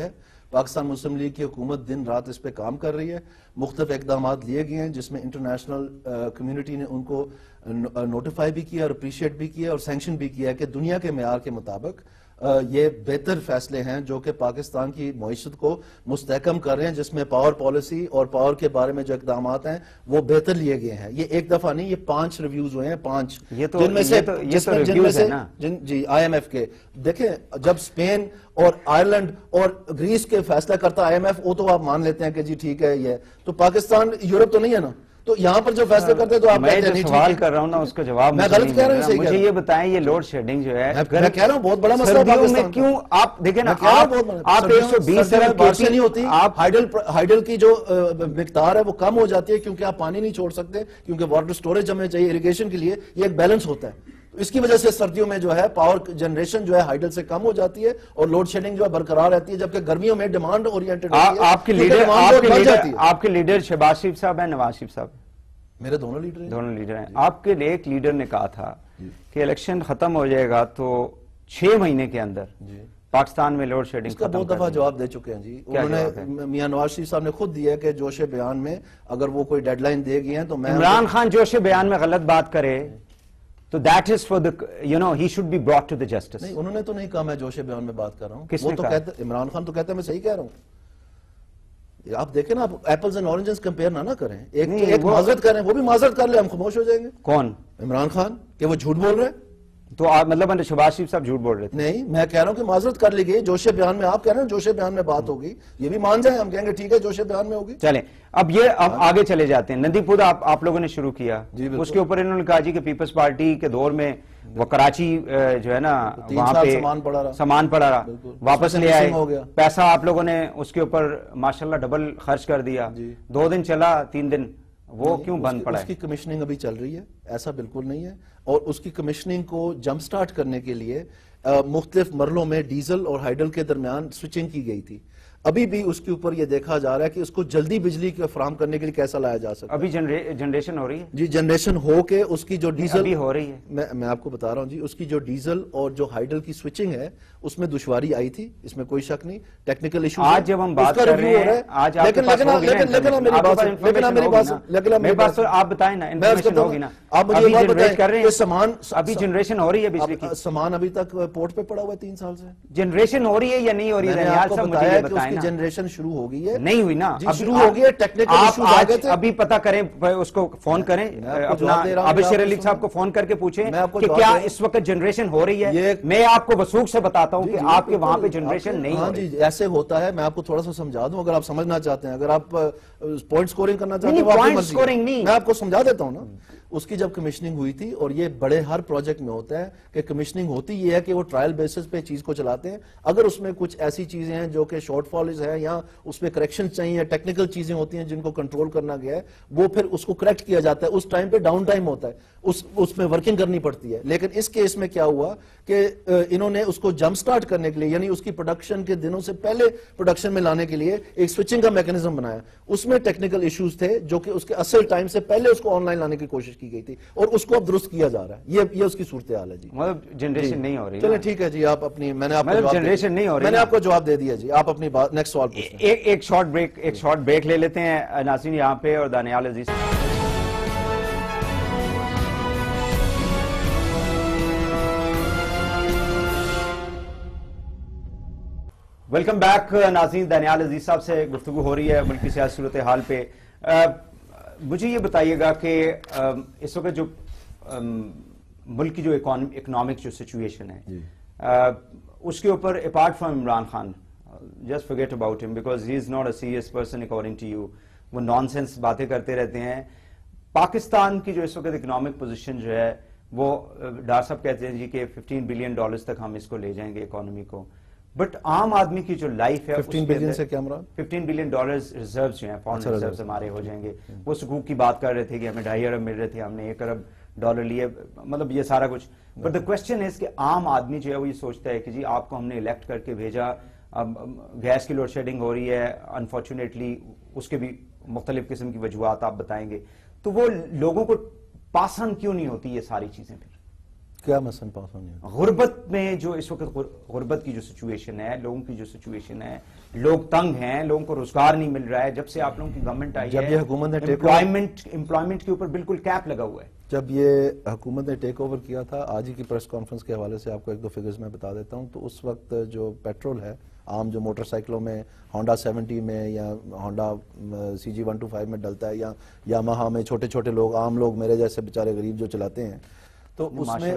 پاکستان مسلم لیگ کی حکومت دن رات اس پہ کام کر رہی ہے. مختلف اقدامات لیے گئے ہیں جس میں انٹرنیشنل کمیونٹی نے ان کو نوٹیفائی بھی کیا اور اپریشیٹ بھی کیا اور سینکشن بھی کیا ہے کہ دنیا کے معیار کے مطابق یہ بہتر فیصلے ہیں جو کہ پاکستان کی معیشت کو مستحکم کر رہے ہیں, جس میں پاور پالیسی اور پاور کے بارے میں جو اقدامات ہیں وہ بہتر لیے گئے ہیں. یہ ایک دفعہ نہیں, یہ پانچ ریویوز ہوئے ہیں, پانچ, جن میں سے جن میں سے جی آئی ایم ایف کے. دیکھیں جب اسپین اور آئرلینڈ اور گریس کے فیصلہ کرتا آئی ایم ایف, وہ تو آپ مان لیتے ہیں کہ جی ٹھیک ہے یہ, تو پاکستان یورپ تو نہیں ہے نا, تو یہاں پر جو فیصلے کرتے ہیں تو آپ میں جو سوال کر رہا ہوں نا اس کا جواب میں غلط کہہ رہا ہوں. مجھے یہ بتائیں یہ لوڈ شیڈنگ جو ہے میں کہہ رہا ہوں بہت بڑا مسئلہ ہے میں کیوں آپ دیکھیں نا آپ ایک سو بیس بارشیں نہیں ہوتی, آپ ہائیڈل کی جو مقدار ہے وہ کم ہو جاتی ہے کیونکہ آپ پانی نہیں چھوڑ سکتے, کیونکہ واٹر سٹوریج ہمیں چاہیے اریگیشن کے لیے, یہ ایک بیلنس ہوتا ہے. اس کی وجہ سے سردیوں میں جو ہے پاور جنریشن جو ہے ہائیڈل سے کم ہو جاتی ہے اور لوڈ شیڈنگ جو ہے برقرار رہتی ہے, جبکہ گرمیوں میں ڈیمانڈ اورینٹڈ ہوتی ہے. آپ کے لیڈر آپ کے لیڈر شہباز شریف صاحب ہیں, نواز شریف صاحب میرے دونوں لیڈر ہیں, دونوں لیڈر ہیں. آپ کے ایک لیڈر نے کہا تھا کہ الیکشن ختم ہو جائے گا تو چھ مہینے کے اندر پاکستان میں لوڈ شیڈنگ اس کا بہت دفعہ جواب دے چکے ہیں جی. انہوں نے میاں نواز شریف صاحب نے خود دیا ہے کہ جوش بیان میں اگر وہ کوئی ڈیڈ لائن دے گئے ہیں تو میں عمران خان جوش بیان میں غلط بات کرے تو that is for the you know he should be brought to the justice. نہیں, انہوں نے تو نہیں کہا میں جوش بیان میں بات کر رہا ہوں. کس وہ نے تو کہا؟ کہتے عمران خان تو کہتا ہے میں صحیح کہہ رہا ہوں. آپ دیکھیں نا, آپ ایپلز اینڈ اورنجز کمپیئر نہ نہ کریں. ایک ایک معذرت کریں, وہ بھی معذرت کر لے, ہم خاموش ہو جائیں گے. کون؟ عمران خان, کہ وہ جھوٹ بول رہے ہیں. تو آپ مطلب شہباز شریف صاحب جھوٹ بول رہے تھے؟ نہیں, میں کہہ رہا ہوں کہ معذرت کر لی گئی. جوش بیان میں آپ کہہ رہے ہیں جوش بیان میں بات ہوگی, یہ بھی مان جائیں, ہم کہیں گے ٹھیک ہے جوش بیان میں ہوگی. چلیں اب یہ اب آگے چلے جاتے ہیں. ندی پور آپ آپ لوگوں نے شروع کیا, اس کے اوپر انہوں نے کہا جی کہ پیپلز پارٹی کے دور میں وہ کراچی جو ہے نا وہاں پہ سامان پڑا رہا, واپس لے آئے, پیسہ آپ لوگوں نے اس کے اوپر ماشاءاللہ ڈبل خرچ کر دیا. دو دن چلا, تین دن وہ کیوں بند پڑا ہے؟ اس کی کمیشننگ ابھی چل رہی ہے, ایسا بالکل نہیں ہے. اور اس کی کمیشننگ کو جمپ سٹارٹ کرنے کے لیے مختلف مرحلوں میں ڈیزل اور ہائیڈل کے درمیان سوئچنگ کی گئی تھی. ابھی بھی اس کے اوپر یہ دیکھا جا رہا ہے کہ اس کو جلدی بجلی کے فراہم کرنے کے لیے کیسا لایا جا سکتا ہے. ابھی جنریشن ہو رہی ہے جی, جنریشن ہو کے اس کی جو ڈیزل ابھی ہو رہی ہے, میں میں آپ کو بتا رہا ہوں جی, اس کی جو ڈیزل اور جو ہائیڈل کی سوئچنگ ہے اس میں دشواری آئی تھی, اس میں کوئی شک نہیں. ٹیکنیکل ایشو آج جب ہم بات کر رہے ہیں, آج آپ کے پاس ہوگی نا, لیکن میری بات میری بات آپ بتائیں نا, انفارمیشن ہوگی نا. آپ مجھے بات بتائیں کر رہے ہیں سامان, ابھی جنریشن ہو رہی ہے بجلی کی, سامان ابھی تک پورٹ پہ پڑا ہوا ہے تین سال سے. جنریشن ہو رہی ہے یا نہیں ہو رہی ہے؟ میں نے آپ کو بتایا کہ اس کی جنریشن شروع ہو گئی ہے. نہیں ہوئی نا, شروع ہو گئی ہے. ٹیکنیکل ایشوز آ گئے تھے. ابھی پتہ کریں, اس کو فون کریں, اپنا ابشر علی صاحب کو فون کر کے پوچھیں کہ کیا اس وقت جنریشن ہو رہی ہے. میں آپ کو وثوق سے بتاتا ہوں کہ آپ کے وہاں پہ جنریشن نہیں ہو رہی. جی ایسے ہوتا ہے, میں آپ کو تھوڑا سا سمجھا دوں اگر آپ سمجھنا چاہتے ہیں, اگر آپ پوائنٹ سکورنگ کرنا چاہتے ہیں میں آپ کو سمجھا دیتا ہوں نا. اس کی جب کمیشننگ ہوئی تھی, اور یہ بڑے ہر پروجیکٹ میں ہوتا ہے کہ کمیشننگ ہوتی یہ ہے کہ وہ ٹرائل بیسس پہ چیز کو چلاتے ہیں. اگر اس میں کچھ ایسی چیزیں ہیں جو کہ شارٹ فالز ہیں یا اس پہ کریکشن چاہیے, ٹیکنیکل چیزیں ہوتی ہیں جن کو کنٹرول کرنا گیا ہے, وہ پھر اس کو کریکٹ کیا جاتا ہے. اس ٹائم پہ ڈاؤن ٹائم ہوتا ہے, اس اس میں ورکنگ کرنی پڑتی ہے. لیکن اس کیس میں کیا ہوا کہ انہوں نے اس کو جمپ سٹارٹ کرنے کے لیے, یعنی اس کی پروڈکشن کے دنوں سے پہلے پروڈکشن میں لانے کے لیے ایک سوئچنگ کا میکانزم بنایا. اس میں ٹیکنیکل ایشوز تھے جو کہ اس کے اصل ٹائم سے پہلے اس کو آن لائن لانے کی کوشش کی گئی تھی, اور اس کو اب درست کیا جا رہا ہے. یہ یہ اس کی صورتحال ہے جی. مطلب جنریشن نہیں ہو رہی. چلیں ٹھیک ہے جی, آپ اپنی میں نے آپ کو جنریشن نہیں ہو رہی, میں نے آپ کو جواب دے دیا جی. آپ اپنی بات نیکسٹ سوال پوچھیں. ایک ایک شارٹ بریک ایک شارٹ بریک لے لیتے ہیں ناظرین یہاں پہ, اور دانیال عزیز ویلکم بیک. ناظرین دانیال عزیز صاحب سے گفتگو ہو رہی ہے ملک کی سیاسی صورتحال پہ. مجھے یہ بتائیے گا کہ اس وقت جو ملک کی جو اکنامک جو سچویشن ہے اس کے اوپر apart from Imran Khan, just forget about ہم because he is not a serious person according to you, وہ نان سینس باتیں کرتے رہتے ہیں. پاکستان کی جو اس وقت اکنامک پوزیشن جو ہے وہ ڈار صاحب کہتے ہیں جی کہ ففٹین بلین ڈالرز تک ہم اس کو لے جائیں گے اکانومی کو, بٹ عام آدمی کی جو لائف ہے ففٹین بلین سے کیا مراد؟ ففٹین بلین ڈالرز ریزروز جو ہیں, فارن ریزروز ہمارے ہو جائیں گے. وہ سکوک کی بات کر رہے تھے کہ ہمیں ڈھائی ارب مل رہے تھے, ہم نے ایک ارب ڈالر لیے, مطلب یہ سارا کچھ. بٹ دا کوشچن ہے کہ عام آدمی جو ہے وہ یہ سوچتا ہے کہ جی آپ کو ہم نے الیکٹ کر کے بھیجا, اب گیس کی لوڈ شیڈنگ ہو رہی ہے انفارچونیٹلی, اس کے بھی مختلف قسم کی وجوہات آپ بتائیں گے, تو وہ لوگوں کو پاس آن کیوں نہیں ہوتی یہ ساری چیزیں؟ پھر کیا مثلا پاس آن نہیں ہوتا؟ غربت میں جو اس وقت غربت کی جو سچویشن ہے، لوگوں کی جو سچویشن ہے، لوگ تنگ ہیں، لوگوں کو روزگار نہیں مل رہا ہے. جب سے آپ لوگوں کی گورنمنٹ آئی ہے، جب یہ حکومت نے امپلائمنٹ امپلائمنٹ کے اوپر بالکل کیپ لگا ہوا ہے. جب یہ حکومت نے ٹیک اوور کیا تھا، آج ہی کی پریس کانفرنس کے حوالے سے آپ کو ایک دو فگرز میں بتا دیتا ہوں. تو اس وقت جو پیٹرول ہے عام جو موٹر سائیکلوں میں ہونڈا سیونٹی میں یا Honda C G one two five میں ڈلتا ہے، یا یاماہا میں چھوٹے چھوٹے لوگ، عام لوگ میرے جیسے بیچارے غریب جو چلاتے ہیں، تو اس میں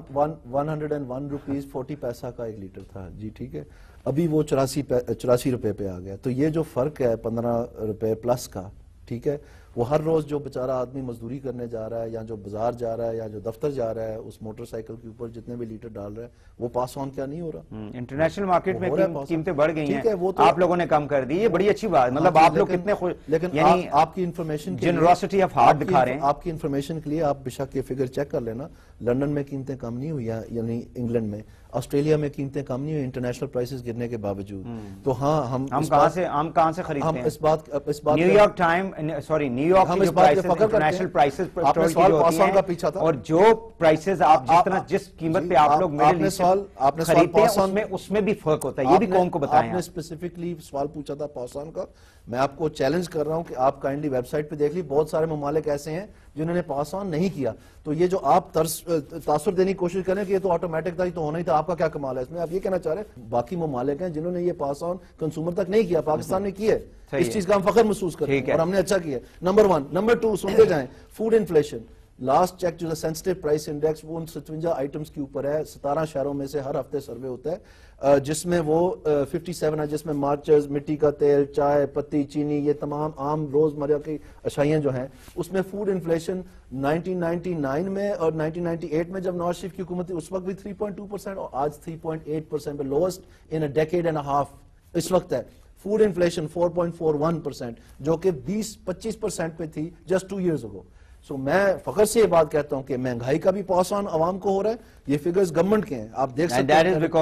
one hundred and one rupees forty paisa کا ایک لیٹر تھا جی. ٹھیک ہے، ابھی وہ چوراسی چوراسی روپے پہ آ گیا. تو یہ جو فرق ہے پندرہ روپے پلس کا، ٹھیک ہے، وہ ہر روز جو بیچارہ آدمی مزدوری کرنے جا رہا ہے، یا جو بازار جا رہا ہے، یا جو دفتر جا رہا ہے، اس موٹر سائیکل کے اوپر جتنے بھی لیٹر ڈال رہا ہے وہ پاس آن کیا نہیں ہو رہا. انٹرنیشنل مارکیٹ میں قیمتیں بڑھ گئی ہیں، وہ تو آپ لوگوں نے کم کر دی. یہ بڑی اچھی بات، مطلب آپ لوگ کتنے خوش، لیکن یعنی آپ کی انفارمیشن جنراسٹی آف ہارٹ دکھا رہے ہیں. آپ کی انفارمیشن کے لیے آپ بے شک یہ فگر چیک کر لینا. لندن میں قیمتیں کم نہیں ہوئی، یعنی انگلینڈ میں، آسٹریلیا میں قیمتیں کم نہیں ہوئی انٹرنیشنل پرائسز گرنے کے باوجود. تو ہاں ہم ہم کہاں سے ہم کہاں سے خریدتے ہیں؟ اس بات اس بات New York time sorry New York کی جو پرائسز انٹرنیشنل پرائسز پیٹرول کی جو ہوتی ہیں، اور جو پرائسز آپ جس طرح جس قیمت پہ آپ لوگ مڈل ایسٹ خریدتے ہیں اس میں اس میں بھی فرق ہوتا ہے. یہ بھی قوم کو بتائیں. آپ نے اسپیسیفکلی سوال پوچھا تھا پاسان کا. میں آپ کو چیلنج کر رہا ہوں کہ آپ کائنڈلی ویب سائٹ پہ دیکھ لی، بہت سارے ممالک ایسے ہیں جنہوں نے پاس آن نہیں کیا. تو یہ جو آپ تاثر دینے کی کوشش کریں کہ یہ تو آٹومیٹک تھا، یہ تو ہونا ہی تھا، آپ کا کیا کمال ہے اس میں؟ آپ یہ کہنا چاہ رہے ہیں باقی ممالک ہیں جنہوں نے یہ پاس آن کنزیومر تک نہیں کیا، پاکستان نے کیا ہے. اس چیز کا ہم فخر محسوس کرتے ہیں اور ہم نے اچھا کیا. Number one. نمبر ٹو سنتے جائیں، فوڈ انفلیشن. لاسٹ چیک جو سینسٹیو پرائس انڈیکس وہ ان ستوجا آئٹمز کے اوپر ہے. ستارہ شہروں میں سے ہر ہفتے سروے ہوتا ہے جس میں وہ ففٹی سیون ہے، جس میں مارچرز، مٹی کا تیل، چائے پتی، چینی، یہ تمام عام روز مرہ کی اشیاء جو ہیں اس میں food inflation nineteen ninety nine میں اور نائنٹین نائنٹی ایٹ میں جب نواز شریف کی حکومت تھی اس وقت بھی تھری پوائنٹ ٹو پرسینٹ اور آج تھری پوائنٹ ایٹ پرسینٹ پہ lowest in a decade and half اس وقت ہے. Food inflation four point four one percent جو کہ بیس پچیس پرسینٹ پہ تھی جسٹ ٹو ایئرز اگو. سو میں فخر سے یہ بات کہتا ہوں کہ مہنگائی کا بھی پاس آن عوام کو ہو رہا ہے. یہ فگرز گورنمنٹ کے ہیں، آپ دیکھ سکتے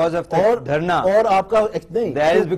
ہیں. اور آپ کا نہیں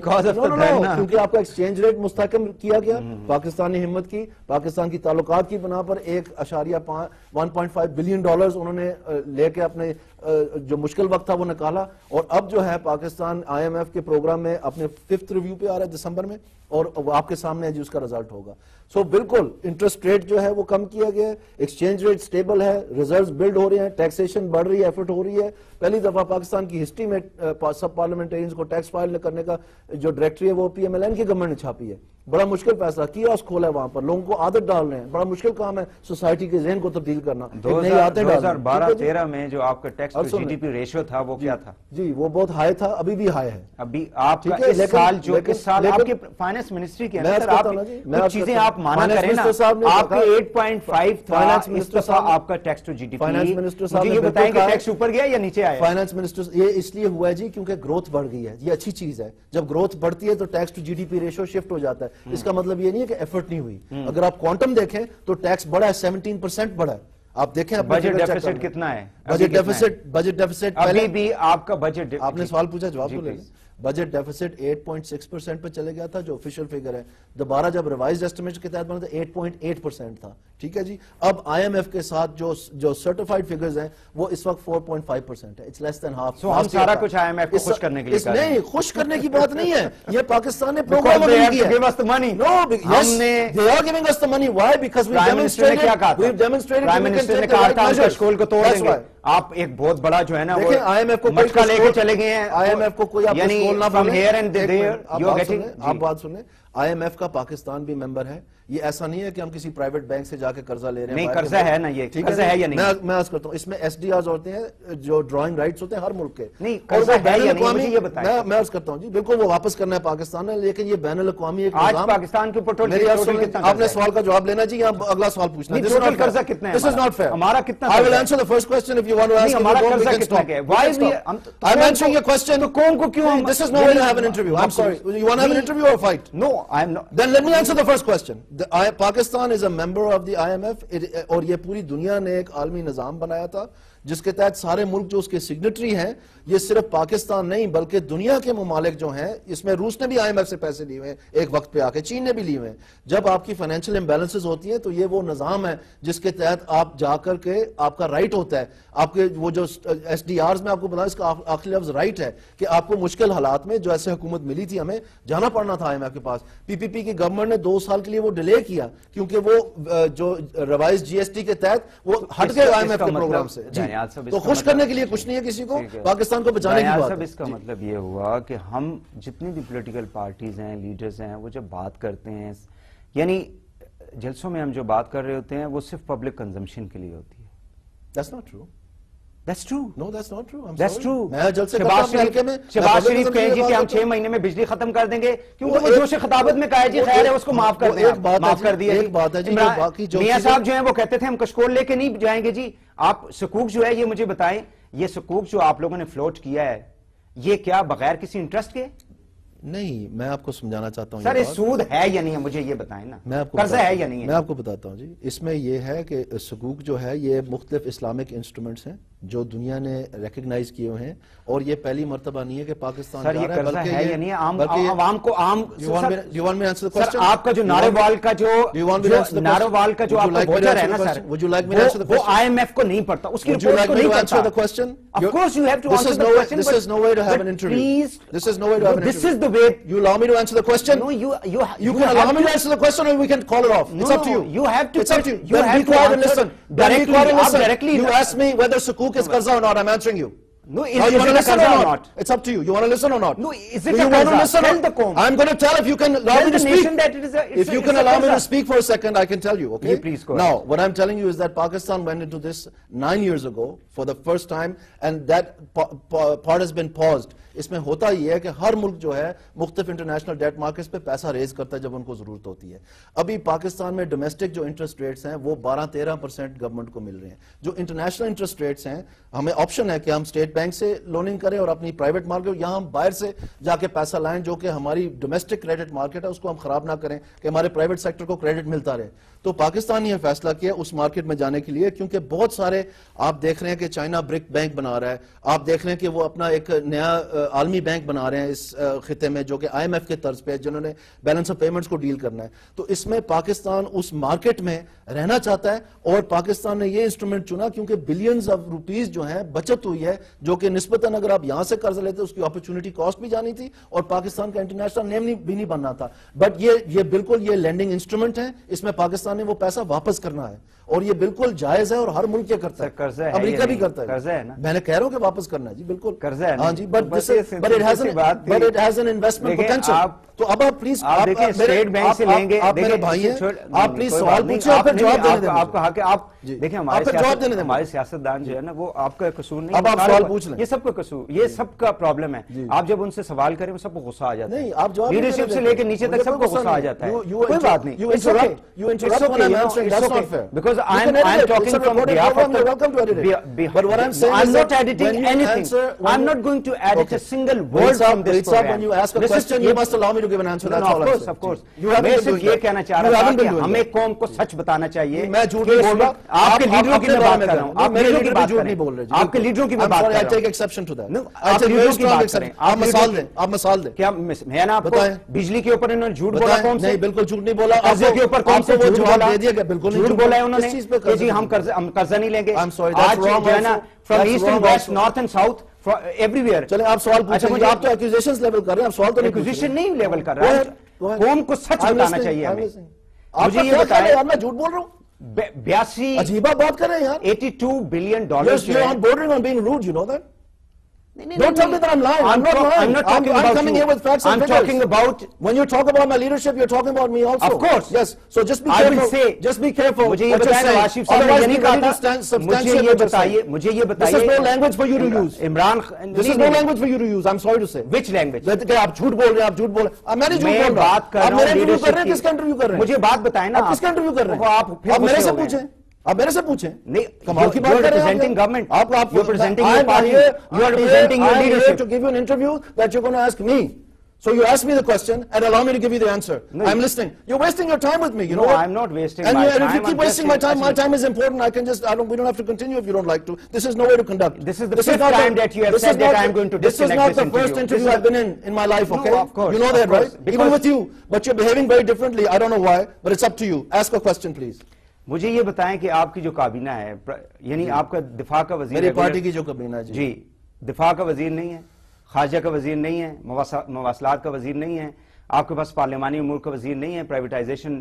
کیونکہ آپ کا ایکسچینج ریٹ مستحکم کیا گیا پاکستانی ہمت کی، پاکستان کی تعلقات کی بنا پر ایک اشاریہ one point five billion dollars انہوں نے لے کے اپنے جو مشکل وقت تھا وہ نکالا. اور اب جو ہے پاکستان آئی ایم ایف کے پروگرام میں اپنے ففتھ ریویو پہ آ رہا ہے دسمبر میں، اور آپ کے سامنے ہے جی اس کا رزلٹ ہوگا. سو بالکل انٹرسٹ ریٹ جو ہے وہ کم کیا گیا ہے، ایکسچینج ریٹ سٹیبل ہے، ریزروز بلڈ ہو رہے ہیں، ٹیکسیشن بڑھ رہی ہے، ایفرٹ ہو رہی ہے. پہلی دفعہ پاکستان کی ہسٹری میں سب پارلیمنٹرینز کو ٹیکس فائل کرنے کا جو ڈائریکٹری ہے وہ پی ایم ایل این کی گورنمنٹ نے چھاپی ہے. بڑا مشکل فیصلہ کیوسک کھولا ہے وہاں پر، لوگوں کو عادت ڈال رہے ہیں. بڑا مشکل کام ہے سوسائٹی کے ذہن کو تبدیل کرنا. دو ہزار بارہ تیرہ میں جو آپ کا tax to G D P ratio تھا وہ کیا تھا؟ جی وہ بہت ہائی تھا، ابھی بھی ہائی ہے. ابھی آپ کا اس سال جو اس سال آپ کے فائنانس منسٹری کے اندر آپ چیزیں آپ مانا کریں نا، آپ کے ایٹ پوائنٹ فائیو تھا اس دفعہ آپ کا tax to G D P. مجھے یہ بتائیں کہ ٹیکس اوپر گیا یا نیچے آیا؟ فائنانس منسٹر یہ اس لیے ہوا ہے جی کیونکہ گروتھ بڑھ گئی ہے. یہ اچھی چیز ہے، جب گروتھ بڑھتی ہے تو tax to G D P ratio shift ہو جاتا ہے. اس کا مطلب یہ نہیں ہے کہ ایفرٹ نہیں ہوئی. اگر آپ کوانٹم دیکھیں تو ٹیکس بڑھا ہے، سیونٹین پرسینٹ بڑھا ہے. آپ دیکھیں بجٹ ڈیفیسٹ کتنا ہے؟ بجٹ ڈیفیسٹ بجٹ ڈیفیسٹ ابھی بھی آپ کا بجٹ، آپ نے سوال پوچھا جواب تو لے لیں. Budget deficit eight point six percent پہ چلے گیا تھا جو آفیشیل فگر ہے. دوبارہ جب ریوائزڈ ایسٹیمیٹ کے تحت بنا تھا ایٹ پوائنٹ ایٹ پرسینٹ تھا. ٹھیک ہے جی. اب آئی ایم ایف کے ساتھ جو جو سرٹیفائیڈ فگرز ہیں وہ اس وقت فور پوائنٹ فائیو پرسینٹ ہے. It's less than half. So ہم سارا کچھ آئی ایم ایف کو خوش کرنے کے لیے کر رہے ہیں. نہیں، خوش کرنے کی بات نہیں ہے، یہ پاکستان نے پروگرام کیا ہے. give us the money. No, yes, they are giving us the money. Why? Because we demonstrated. We've demonstrated. Prime Minister نے کہا تھا اس کشکول کو توڑ دیں گے. آپ ایک بہت بڑا جو ہے نا وہ مٹکا لے کے چلے گئے ہیں. آئی ایم ایف کو کوئی آپ کشکول نہ from here and there you are getting. آپ بات سنیں، آئی ایم ایف کا پاکستان بھی ممبر ہے. یہ ایسا نہیں ہے کہ ہم کسی پرائیویٹ بینک سے جا کے قرضہ لے رہے ہیں. نہیں، قرضہ ہے نا، یہ قرضہ ہے یا نہیں؟ میں عرض کرتا ہوں اس میں ایس ڈی آرز ہوتے ہیں جو ڈرائنگ رائٹس ہوتے ہیں ہر ملک کے. نہیں، قرضہ ہے یا نہیں مجھے یہ بتائیں. میں عرض کرتا ہوں جی بالکل وہ واپس کرنا ہے پاکستان نے، لیکن یہ بین الاقوامی ایک نظام. آج پاکستان کے اوپر ٹوٹل کتنا؟ آپ نے سوال کا جواب لینا جی، آپ اگلا سوال پوچھنا. ٹوٹل قرضہ کتنا ہے؟ This is not fair. ہمارا کتنا؟ I will answer the first question if you want to ask. ہمارا قرضہ کتنا ہے؟ Why we I'm answering your question. تو قوم کو کیوں؟ This is not going to have an interview. I'm sorry. You want to have an interview or a fight? No, I'm not. Then let me answer the first question. Pakistan is a member of the I M F اور یہ پوری دنیا نے ایک عالمی نظام بنایا تھا جس کے تحت سارے ملک جو اس کے سگنیٹری ہیں، یہ صرف پاکستان نہیں بلکہ دنیا کے ممالک جو ہیں، اس میں روس نے بھی آئی ایم ایف سے پیسے لیے ہوئے ہیں ایک وقت پہ آ کے، چین نے بھی لیے ہوئے ہیں. جب آپ کی فائنینشیل امبیلنسز ہوتی ہیں تو یہ وہ نظام ہے جس کے تحت آپ جا کر کے آپ کا رائٹ ہوتا ہے، آپ کے وہ جو ایس ڈی آرز میں آپ کو بتاؤں اس کا آخری لفظ رائٹ ہے کہ آپ کو مشکل حالات میں جو ایسے حکومت ملی تھی ہمیں جانا پڑنا تھا آئی ایم ایف کے پاس. پی پی پی کی گورنمنٹ نے دو سال کے لیے وہ ڈیلے کیا کیونکہ وہ جو ریوائز جی ایس ٹی کے تحت وہ ہٹ گئے آئی ایم ایف کے پروگرام سے. جی تو خوش کرنے کے لیے کچھ نہیں ہے کسی کو، پاکستان کو بچانے کی بات ہے. اس کا مطلب یہ ہوا کہ ہم جتنی بھی پولیٹیکل پارٹیز ہیں، لیڈرز ہیں، وہ جب بات کرتے ہیں، یعنی جلسوں میں ہم جو بات کر رہے ہوتے ہیں وہ صرف پبلک کنزمپشن کے لیے ہوتی ہے. That's not true. That's true. No, that's not true. I'm That's sorry. true. میں جلسے شہباز شریف شہباز شریف کہیں جی کہ ہم چھ مہینے میں بجلی ختم کر دیں گے کیونکہ وہ جوش خطابت میں کہا ہے جی خیر ہے اس کو معاف کر دیں. معاف کر دیا. ایک بات ہے جی جو باقی جو میاں صاحب جو ہیں وہ کہتے تھے ہم کشکول لے کے نہیں جائیں گے. جی آپ سکوک جو ہے یہ مجھے بتائیں، یہ سکوک جو آپ لوگوں نے فلوٹ کیا ہے یہ کیا بغیر کسی انٹرسٹ کے؟ نہیں، میں آپ کو سمجھانا چاہتا ہوں. سر یہ سود ہے یا نہیں ہے مجھے یہ بتائیں نا، میں آپ کو قرضہ ہے یا نہیں ہے؟ میں آپ کو بتاتا ہوں جی. اس میں یہ ہے کہ سکوک جو ہے یہ مختلف اسلامک انسٹرومنٹس ہیں جو دنیا نے ریکگنائز کیے ہوئے ہیں، اور یہ پہلی مرتبہ نہیں ہے کہ پاکستان سر جا یہ رہا ہے قرضہ بلکہ ہے یا نہیں ہے؟ عام عوام کو عام سر آپ کا جو نارووال کا جو نارووال کا جو آپ کا بوچر ہے نا سر وہ آئی ایم ایف کو نہیں پڑتا، اس کی رپورٹ کو نہیں کرتا. Of course you have to answer the question. This is no way to have an interview. Please. This is no way to have an interview. This is the way. You allow me to answer the question? No, you you you can allow me to answer the question or we can call it off. No, it's up to you. You have to. It's up to you. You have to quiet and listen. Directly. Listen. Directly. You asked me whether Sukuk is Qarza or not. I'm answering you. No, is, now, you is want it to listen or not? not? It's up to you. You want to listen or not? No, is it Do a you want to listen? Tell the Qawm. I'm going to tell if you can allow tell me to the speak. Nation that it is a, it's if you a, can it's allow a me to speak for a second, I can tell you. Okay. You please go. Now, ahead. what I'm telling you is that Pakistan went into this nine years ago for the first time, and that part has been paused. اس میں ہوتا ہی ہے کہ ہر ملک جو ہے مختلف international date markets پہ پیسہ raise کرتا ہے جب ان کو ضرورت ہوتی ہے. ابھی پاکستان میں ڈومیسٹک جو انٹرسٹ ریٹس ہیں وہ بارہ تیرہ پرسینٹ گورنمنٹ کو مل رہے ہیں. جو انٹرنیشنل انٹرسٹ ریٹس ہیں ہمیں آپشن ہے کہ ہم اسٹیٹ بینک سے لوننگ کریں اور اپنی پرائیویٹ مارکیٹ یہاں ہم باہر سے جا کے پیسہ لائیں جو کہ ہماری ڈومیسٹک کریڈٹ مارکیٹ ہے اس کو ہم خراب نہ کریں کہ ہمارے پرائیویٹ سیکٹر کو کریڈٹ ملتا رہے. تو پاکستان نے فیصلہ کیا اس مارکیٹ میں جانے کے لیے کیونکہ بہت سارے آپ دیکھ رہے ہیں کہ چائنا برک بینک بنا رہا ہے, آپ دیکھ رہے ہیں کہ وہ اپنا ایک نیا عالمی بینک بنا رہے ہیں اس خطے میں جو کہ آئی ایم ایف کے طرز پہ جنہوں نے بیلنس آف پیمنٹس کو ڈیل کرنا ہے. تو اس میں پاکستان اس مارکیٹ میں رہنا چاہتا ہے اور پاکستان نے یہ انسٹرومنٹ چنا کیونکہ بلینز آف روپیز جو ہیں بچت ہوئی ہے جو کہ نسبتاً اگر آپ یہاں سے قرض لیتے اس کی اپرچونٹی کاسٹ بھی جانی تھی اور پاکستان کا انٹرنیشنل نیم بھی نہیں بننا تھا. بٹ یہ یہ بالکل یہ لینڈنگ انسٹرومنٹ ہے, اس میں پاکستان نے وہ پیسہ واپس کرنا ہے اور یہ بالکل جائز ہے اور ہر ملک یہ کرتا ہے, امریکہ بھی کرتا ہے. میں نے کہہ رہا ہوں کہ واپس کرنا ہے جی بالکل قرضہ ہے. ہاں جی but but it has an investment potential. تو اب آپ پلیز آپ دیکھیں اسٹیٹ بینک سے لیں گے, آپ میرے بھائی ہیں, آپ پلیز سوال پوچھیں اور پھر جواب دینے دیں. آپ کہا کہ آپ دیکھیں ہمارے سیاستدان جو ہے نا وہ آپ کا قصور نہیں, اب آپ سوال پوچھ لیں. یہ سب کا قصور, یہ سب کا پرابلم ہے. آپ جب ان سے سوال کریں وہ سب کو غصہ آ جاتا ہے, لیڈرشپ سے لے کے نیچے تک سب کو غصہ آ جاتا ہے. کوئی بات نہیں, because I'm I'm talking from behalf of the, but what I'm saying I'm not editing anything. I'm not going to edit a single word from this program. When you ask a question, you must allow me to give an answer. That's all I'm saying. Of course, میں صرف یہ کہنا چاہ رہا تھا کہ ہمیں قوم کو سچ بتانا چاہیے. میں جھوٹ نہیں بول رہا, آپ کے لیڈروں کی میں بات کر رہا ہوں, آپ میرے لیڈر کی بات جھوٹ نہیں بول رہے, آپ کے لیڈروں کی میں بات کر رہا ہوں. I take exception to that. آپ لیڈروں کی بات کریں, آپ مثال دیں, آپ مثال دیں. کیا میں نا آپ کو بجلی کے اوپر انہوں نے جھوٹ بولا قوم سے؟ نہیں بالکل جھوٹ نہیں بولا. قرضے کے اوپر قوم سے وہ جواب دے دیا گیا, بالکل جھوٹ بولا ہے انہوں نے کہ جی ہم قرضہ نہیں لیں گے. آج جو ہے نا from east and west, north and south, everywhere. چلیں آپ سوال پوچھیں, آپ تو ایکوزیشنز لیول کر رہے ہیں, آپ سوال تو نہیں ایکوزیشن نہیں لیول کر رہے ہیں, قوم کو سچ بتانا چاہیے ہمیں. مجھے یہ بتائیں, میں جھوٹ بول رہا ہوں, بیاسی عجیبہ بات کر رہے ہیں یار. Eighty two billion dollars. You're on bordering on being rude, you know that? Don't tell me that I'm lying. I'm not lying. I'm not talking about you. I'm coming here with facts and figures. I'm talking about... When you talk about my leadership, you're talking about me also. Of course. Yes. So just be careful. I will say... Just be careful. مجھے یہ بتائیں نواز شریف صاحب نے یہ نہیں کہا تھا. مجھے یہ بتائیے, مجھے یہ بتائیے. This is no language for you to use. Imran... This is no language for you to use. I'm sorry to say. Which language? کہ آپ جھوٹ بول رہے ہیں, آپ جھوٹ بول رہے ہیں. میں نہیں جھوٹ بول رہا. میں بات کر رہا ہوں. آپ میرے انٹرویو کر رہے ہیں, کس کا انٹرویو کر رہے ہیں؟ مجھے بات بتائیں نا. آپ کس کا انٹرویو کر رہے ہیں؟ آپ میرے سے پوچھیں. آپ میرے سے پوچھیں. نہیں, کمال کی بات کر رہے ہیں آپ. گورنمنٹ. آپ آپ you presenting your party, you are presenting your leadership. to give you an interview that you're going to ask me. So you ask me the question and allow me to give you the answer. No, I'm listening. You're wasting your time with me. You No, know what? I'm not wasting and my you, and time. if you keep I'm wasting just my saying- time, my actually- time is important. I can just, I don't, we don't have to continue if you don't like to. This is no way to conduct. This is the This fifth not time the- that you have this said is that not I'm the- going to This is disconnect not this the first interview. interview This is I've been in, in my life, No, okay? of course, You know of that, course, right? because- Even with you. But you're behaving very differently. I don't know why, but it's up to you. Ask a question, please. मुझे ये बताएं कि आपकी जो काबीना है, यानी आपका दिफा का वजीर मेरी है, पार्टी की जो कबीना है, जी। जी, दिफा का वजीर नहीं है, खारजा का वजीर नहीं है, मवासा- मवासलात का वजीर नहीं है, आपके पास पार्लियामानी उमूर का वजीर नहीं है, प्राइवेटाइजेशन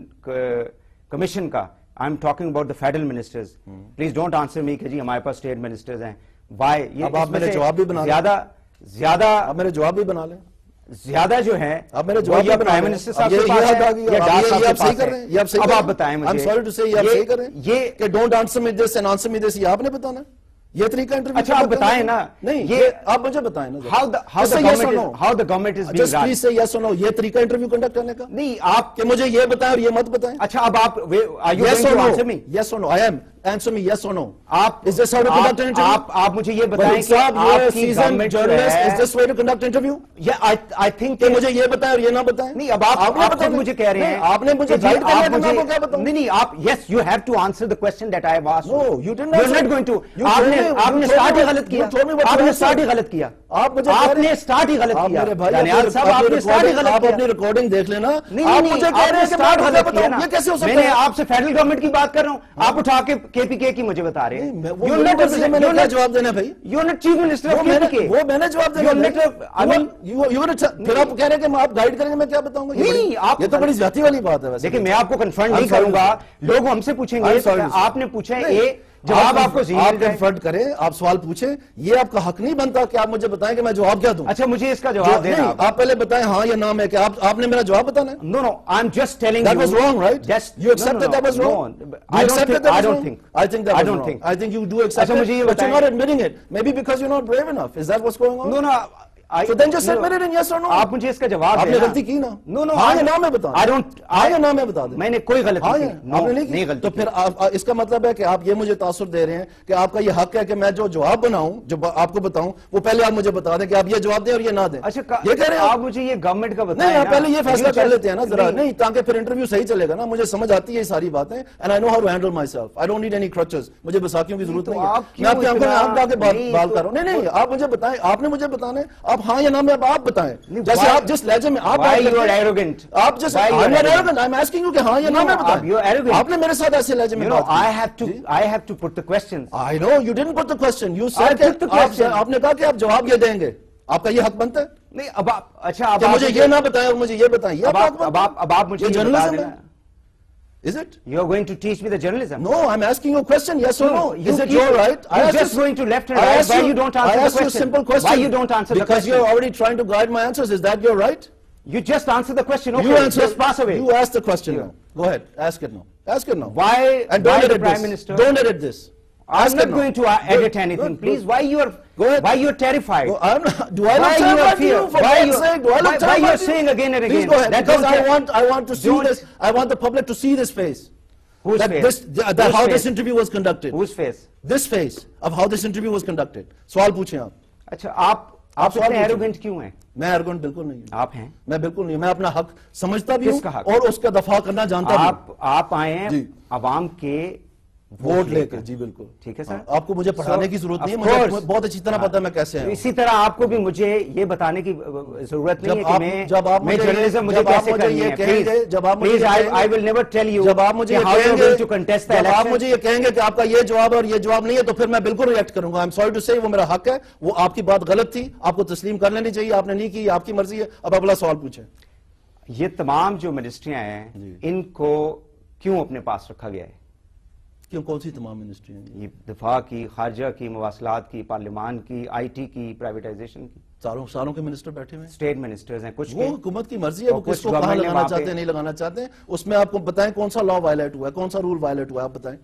कमीशन का। I am talking about the federal ministers. Please don't answer me कि जी हमारे पास स्टेट मिनिस्टर्स हैं। वाई ये अब आप इसमें मेरे से जवाब भी बना लें। ज्यादा ज्यादा आप मेरे जवाब भी बना लें। ज्यादा जो है आप मेरे वो जवाब या भी बना प्राइम लें। मिनिस्टर अब साहब ये- के ये पास हद आ है गई, या अब डाक ये- साहब ये के आप सही पास कर है। रहे हैं, ये आप सही अब कर आप रहे हैं। बताएं मुझे, I'm sorry to say, ये आप ये- सही कर रहे हैं ये कि don't answer me this and answer me this, ये आपने बताना। ये तरीका इंटरव्यू अच्छा, आप बताएं ना। नहीं, ये- ये आप मुझे बताएं ना। how the how Just the say yes or government no. is how the government is being Just run। please say yes or no. ये तरीका इंटरव्यू कंडक्ट करने का नहीं, आप कि मुझे ये बताएं और ये मत बताएं। अच्छा, अब आप are you Yes going or to no? answer me? Yes or no? I am. Answer me yes or no. आप Is this how to आप- conduct an interview? आप आप मुझे ये बताएं Waleed कि साहब, you're a आपकी seasoned गवर्नमेंट जो journalist. है Is this way to conduct interview? या I I think कि मुझे ये बताएं और ये ना बताएं। नहीं, अब आप आपने आप खुद बताना। मुझे कह रहे नहीं, हैं आपने मुझे कि जी, गाइड आप करना है कि मैं मुझे- आपको क्या बताऊं? नहीं नहीं, आप yes you have to answer the question that I have asked No, you didn't you're answer. not going to You told आपने me- you आपने told स्टार्ट me ही what- गलत किया you told me what to आपने answer. Start ही गलत किया आप मुझे कह रहे आपने हैं- स्टार्ट ही गलत आप किया मेरे भाई, दानियाल अपनी- साहब अपनी आपने स्टार्ट ही recording- गलत आप किया अपनी रिकॉर्डिंग देख लेना। नहीं आप नहीं मुझे नहीं, कह रहे आपने हैं कि मैं स्टार्ट आपको गलत बताऊं। किया ना। ये कैसे हो सकता मैंने है? आपसे फेडरल गवर्नमेंट की बात कर रहा हूं, आप उठा के केपीके की मुझे बता रहे नहीं, हैं मैं- वो You're मेरी not मर्जी है, represent- मैंने you're क्या not- जवाब देना है भाई? you're not chief minister वो of मैंने K P K वो मैंने जवाब देना You're है। not a- I mean- You- you- you were a- फिर आप कह रहे हैं कि मैं आप गाइड करेंगे, मैं क्या बताऊंगा? ये नहीं, बड़ी- आप- ये तो बड़ी ज्यादा वाली बात है वैसे। देखिए, मैं आपको कन्फ्रंट I'm नहीं sorry to करूंगा, say. लोग हमसे पूछेंगे I'm sorry to say. आपने पूछा है नहीं, ए जवाब आपको जी आप मिल जाए। कन्फर्ट करें, आप सवाल पूछें, ये आपका हक नहीं बनता कि आप मुझे बताएं कि मैं जवाब क्या दूं। अच्छा, मुझे इसका जो- जवाब नहीं, देना आप पहले बताएं हाँ या ना में कि आप आपने मेरा जवाब बताना है। No, no, I'm just telling That you. was wrong, right? Just, You accept no, no, that that was no, wrong? no. You I don't accept think, that that I was don't wrong? think. I think that I was don't wrong. think. I think you do accept अच्छा, it, मुझे ये but you're बताएं। not admitting it. Maybe because you're not brave enough. Is that what's going on? No, no. I, So then just no, admit it in yes or no. आप मुझे इसका जवाब आपने देना। गलती की ना? No, no. हाँ I- या ना में बता दें। I don't. हाँ I- या ना में बता दें। मैंने कोई गलती हाँ की या- No, आपने नहीं की? नहीं गलती तो की। फिर आप, आ, इसका मतलब है कि आप ये मुझे तासुर दे रहे हैं कि आपका ये हक है कि मैं जो जवाब बनाऊं, जो ब- आपको बताऊं, वो पहले आप मुझे बता दें कि आप ये जवाब दें और ये ना दें। अच्छा, का- ये कह रहे हैं आप आप? मुझे ये गवर्नमेंट का बताएं नहीं, आप ना। पहले ये फैसला You कर just- लेते हैं ना जरा, नहीं, नहीं, ताकि फिर इंटरव्यू सही चलेगा ना। मुझे समझ आती है ये सारी बातें, and I know how to handle myself. I don't need any crutches. मुझे बसाकियों की जरूरत तो नहीं है। आप मैं क्यों आपकी आंखों में इतना- आंख डाल के बाल नहीं, बाल तो- कर रहा हूं। नहीं नहीं, आप मुझे बताएं, आपने मुझे बताना है। आप हाँ या ना में अब आप बताएं, नहीं, जैसे why- आप जिस लहजे में आप why बात you करते are हैं, arrogant? आप जैसे Why you are I'm not arrogant? arrogant, I'm asking you कि हाँ या ना No, में आप- बताएं। you are arrogant. आपने मेरे साथ ऐसे लहजे में You know, बात की। I have to. Ji? I have to put the questions. I know you didn't put the question. You I said put the कि आप- question. आपने कहा कि आप जवाब ये देंगे। आपका ये हक बनता है नहीं, अब आप अच्छा अब कि आप मुझे ये ना बताएं और मुझे ये बताएं। ये अब आपका हक आप अब बनता है? आप अब आप मुझे ये ये बता journalism देना। है? Is it? You are going to teach me the journalism. No, I'm asking you a question, yes or No, no. you Is it keep- your right? I you're asked just you- going to left and I right. asked Why you don't answer I the asked you a question? simple question. Why you don't answer the Because question? you're already trying to guide my answers. Is that your right? You just answer the question. Okay, You answer. just pass away. You ask the question Yeah. now. Go ahead. Ask it now. Ask it now. Why? And why don't the edit Prime this. Minister? Don't edit this. I'm Ask it not now. going to uh, edit Good, anything. good, Please, good. why you are? Go ahead. Why you are terrified? Go- I'm not, do I look Why you are terrified to fear? you? For Why God's you- sake, do I look why- why terrified you are to saying again and Please again go ahead. that Because don't I care. want, I want to see Don't- this. I want the public to see this face. Whose that face? This, that Whose how face? this interview was conducted. Whose face? This face of how this interview was conducted. सवाल पूछें आप. अच्छा, आप आप आप सवाल इतने पूछिए। एरोगेंट क्यों हैं? मैं एरोगेंट बिल्कुल नहीं हूँ. आप हैं? मैं बिल्कुल नहीं हूँ. मैं अपना हक समझता भी हूँ किसका हक? और उसका दफा करना जानता भी हूँ. आप आप आए हैं जी. अवाम के वोट लेकर. जी बिल्कुल. ठीक है सर. हाँ, आपको मुझे पढ़ाने की जरूरत नहीं है. Of मुझे course. बहुत अच्छी तरह पता है मैं कैसे तो हूँ. इसी तरह आपको भी मुझे ये बताने की जरूरत नहीं है जब कि आप मैं जब आप मैं मुझे जर्नलिज्म मुझे जब आप कैसे मुझे करनी ये है. कहेंगे, जब आप मुझे प्लीज ये आई कहेंगे- I will never tell you जब आप मुझे ये हाउ यू आर कहेंगे गोइंग टू कंटेस्ट द जब आप इलेक्शन. मुझे ये कहेंगे कि आपका ये जवाब और ये जवाब नहीं है तो फिर मैं बिल्कुल रिएक्ट करूंगा. आई एम सॉरी टू से, वो मेरा हक है. वो आपकी बात गलत थी, आपको तस्लीम कर लेनी चाहिए. आपने नहीं की, आपकी मर्जी है. अब अगला सवाल पूछे. ये तमाम जो मिनिस्ट्रियां हैं इनको क्यों अपने पास रखा गया है? क्यों? कौन सी तमाम मिनिस्ट्री हैं? ये दिफा की, खारजा की, मवासलात की, पार्लियामान की, आईटी की, प्राइवेटाइजेशन की. सारों सारों के मिनिस्टर बैठे हुए हैं. स्टेट मिनिस्टर्स हैं कुछ वो के. हुकूमत की मर्जी है. और वो कुछ किसको कहाँ गवर्नमेंट ने लगाना वहाँ चाहते पे- हैं, नहीं लगाना चाहते हैं. उसमें आपको बताएं कौन सा लॉ वायलेट हुआ है, कौन सा रूल वायलेट हुआ है, आप बताएं.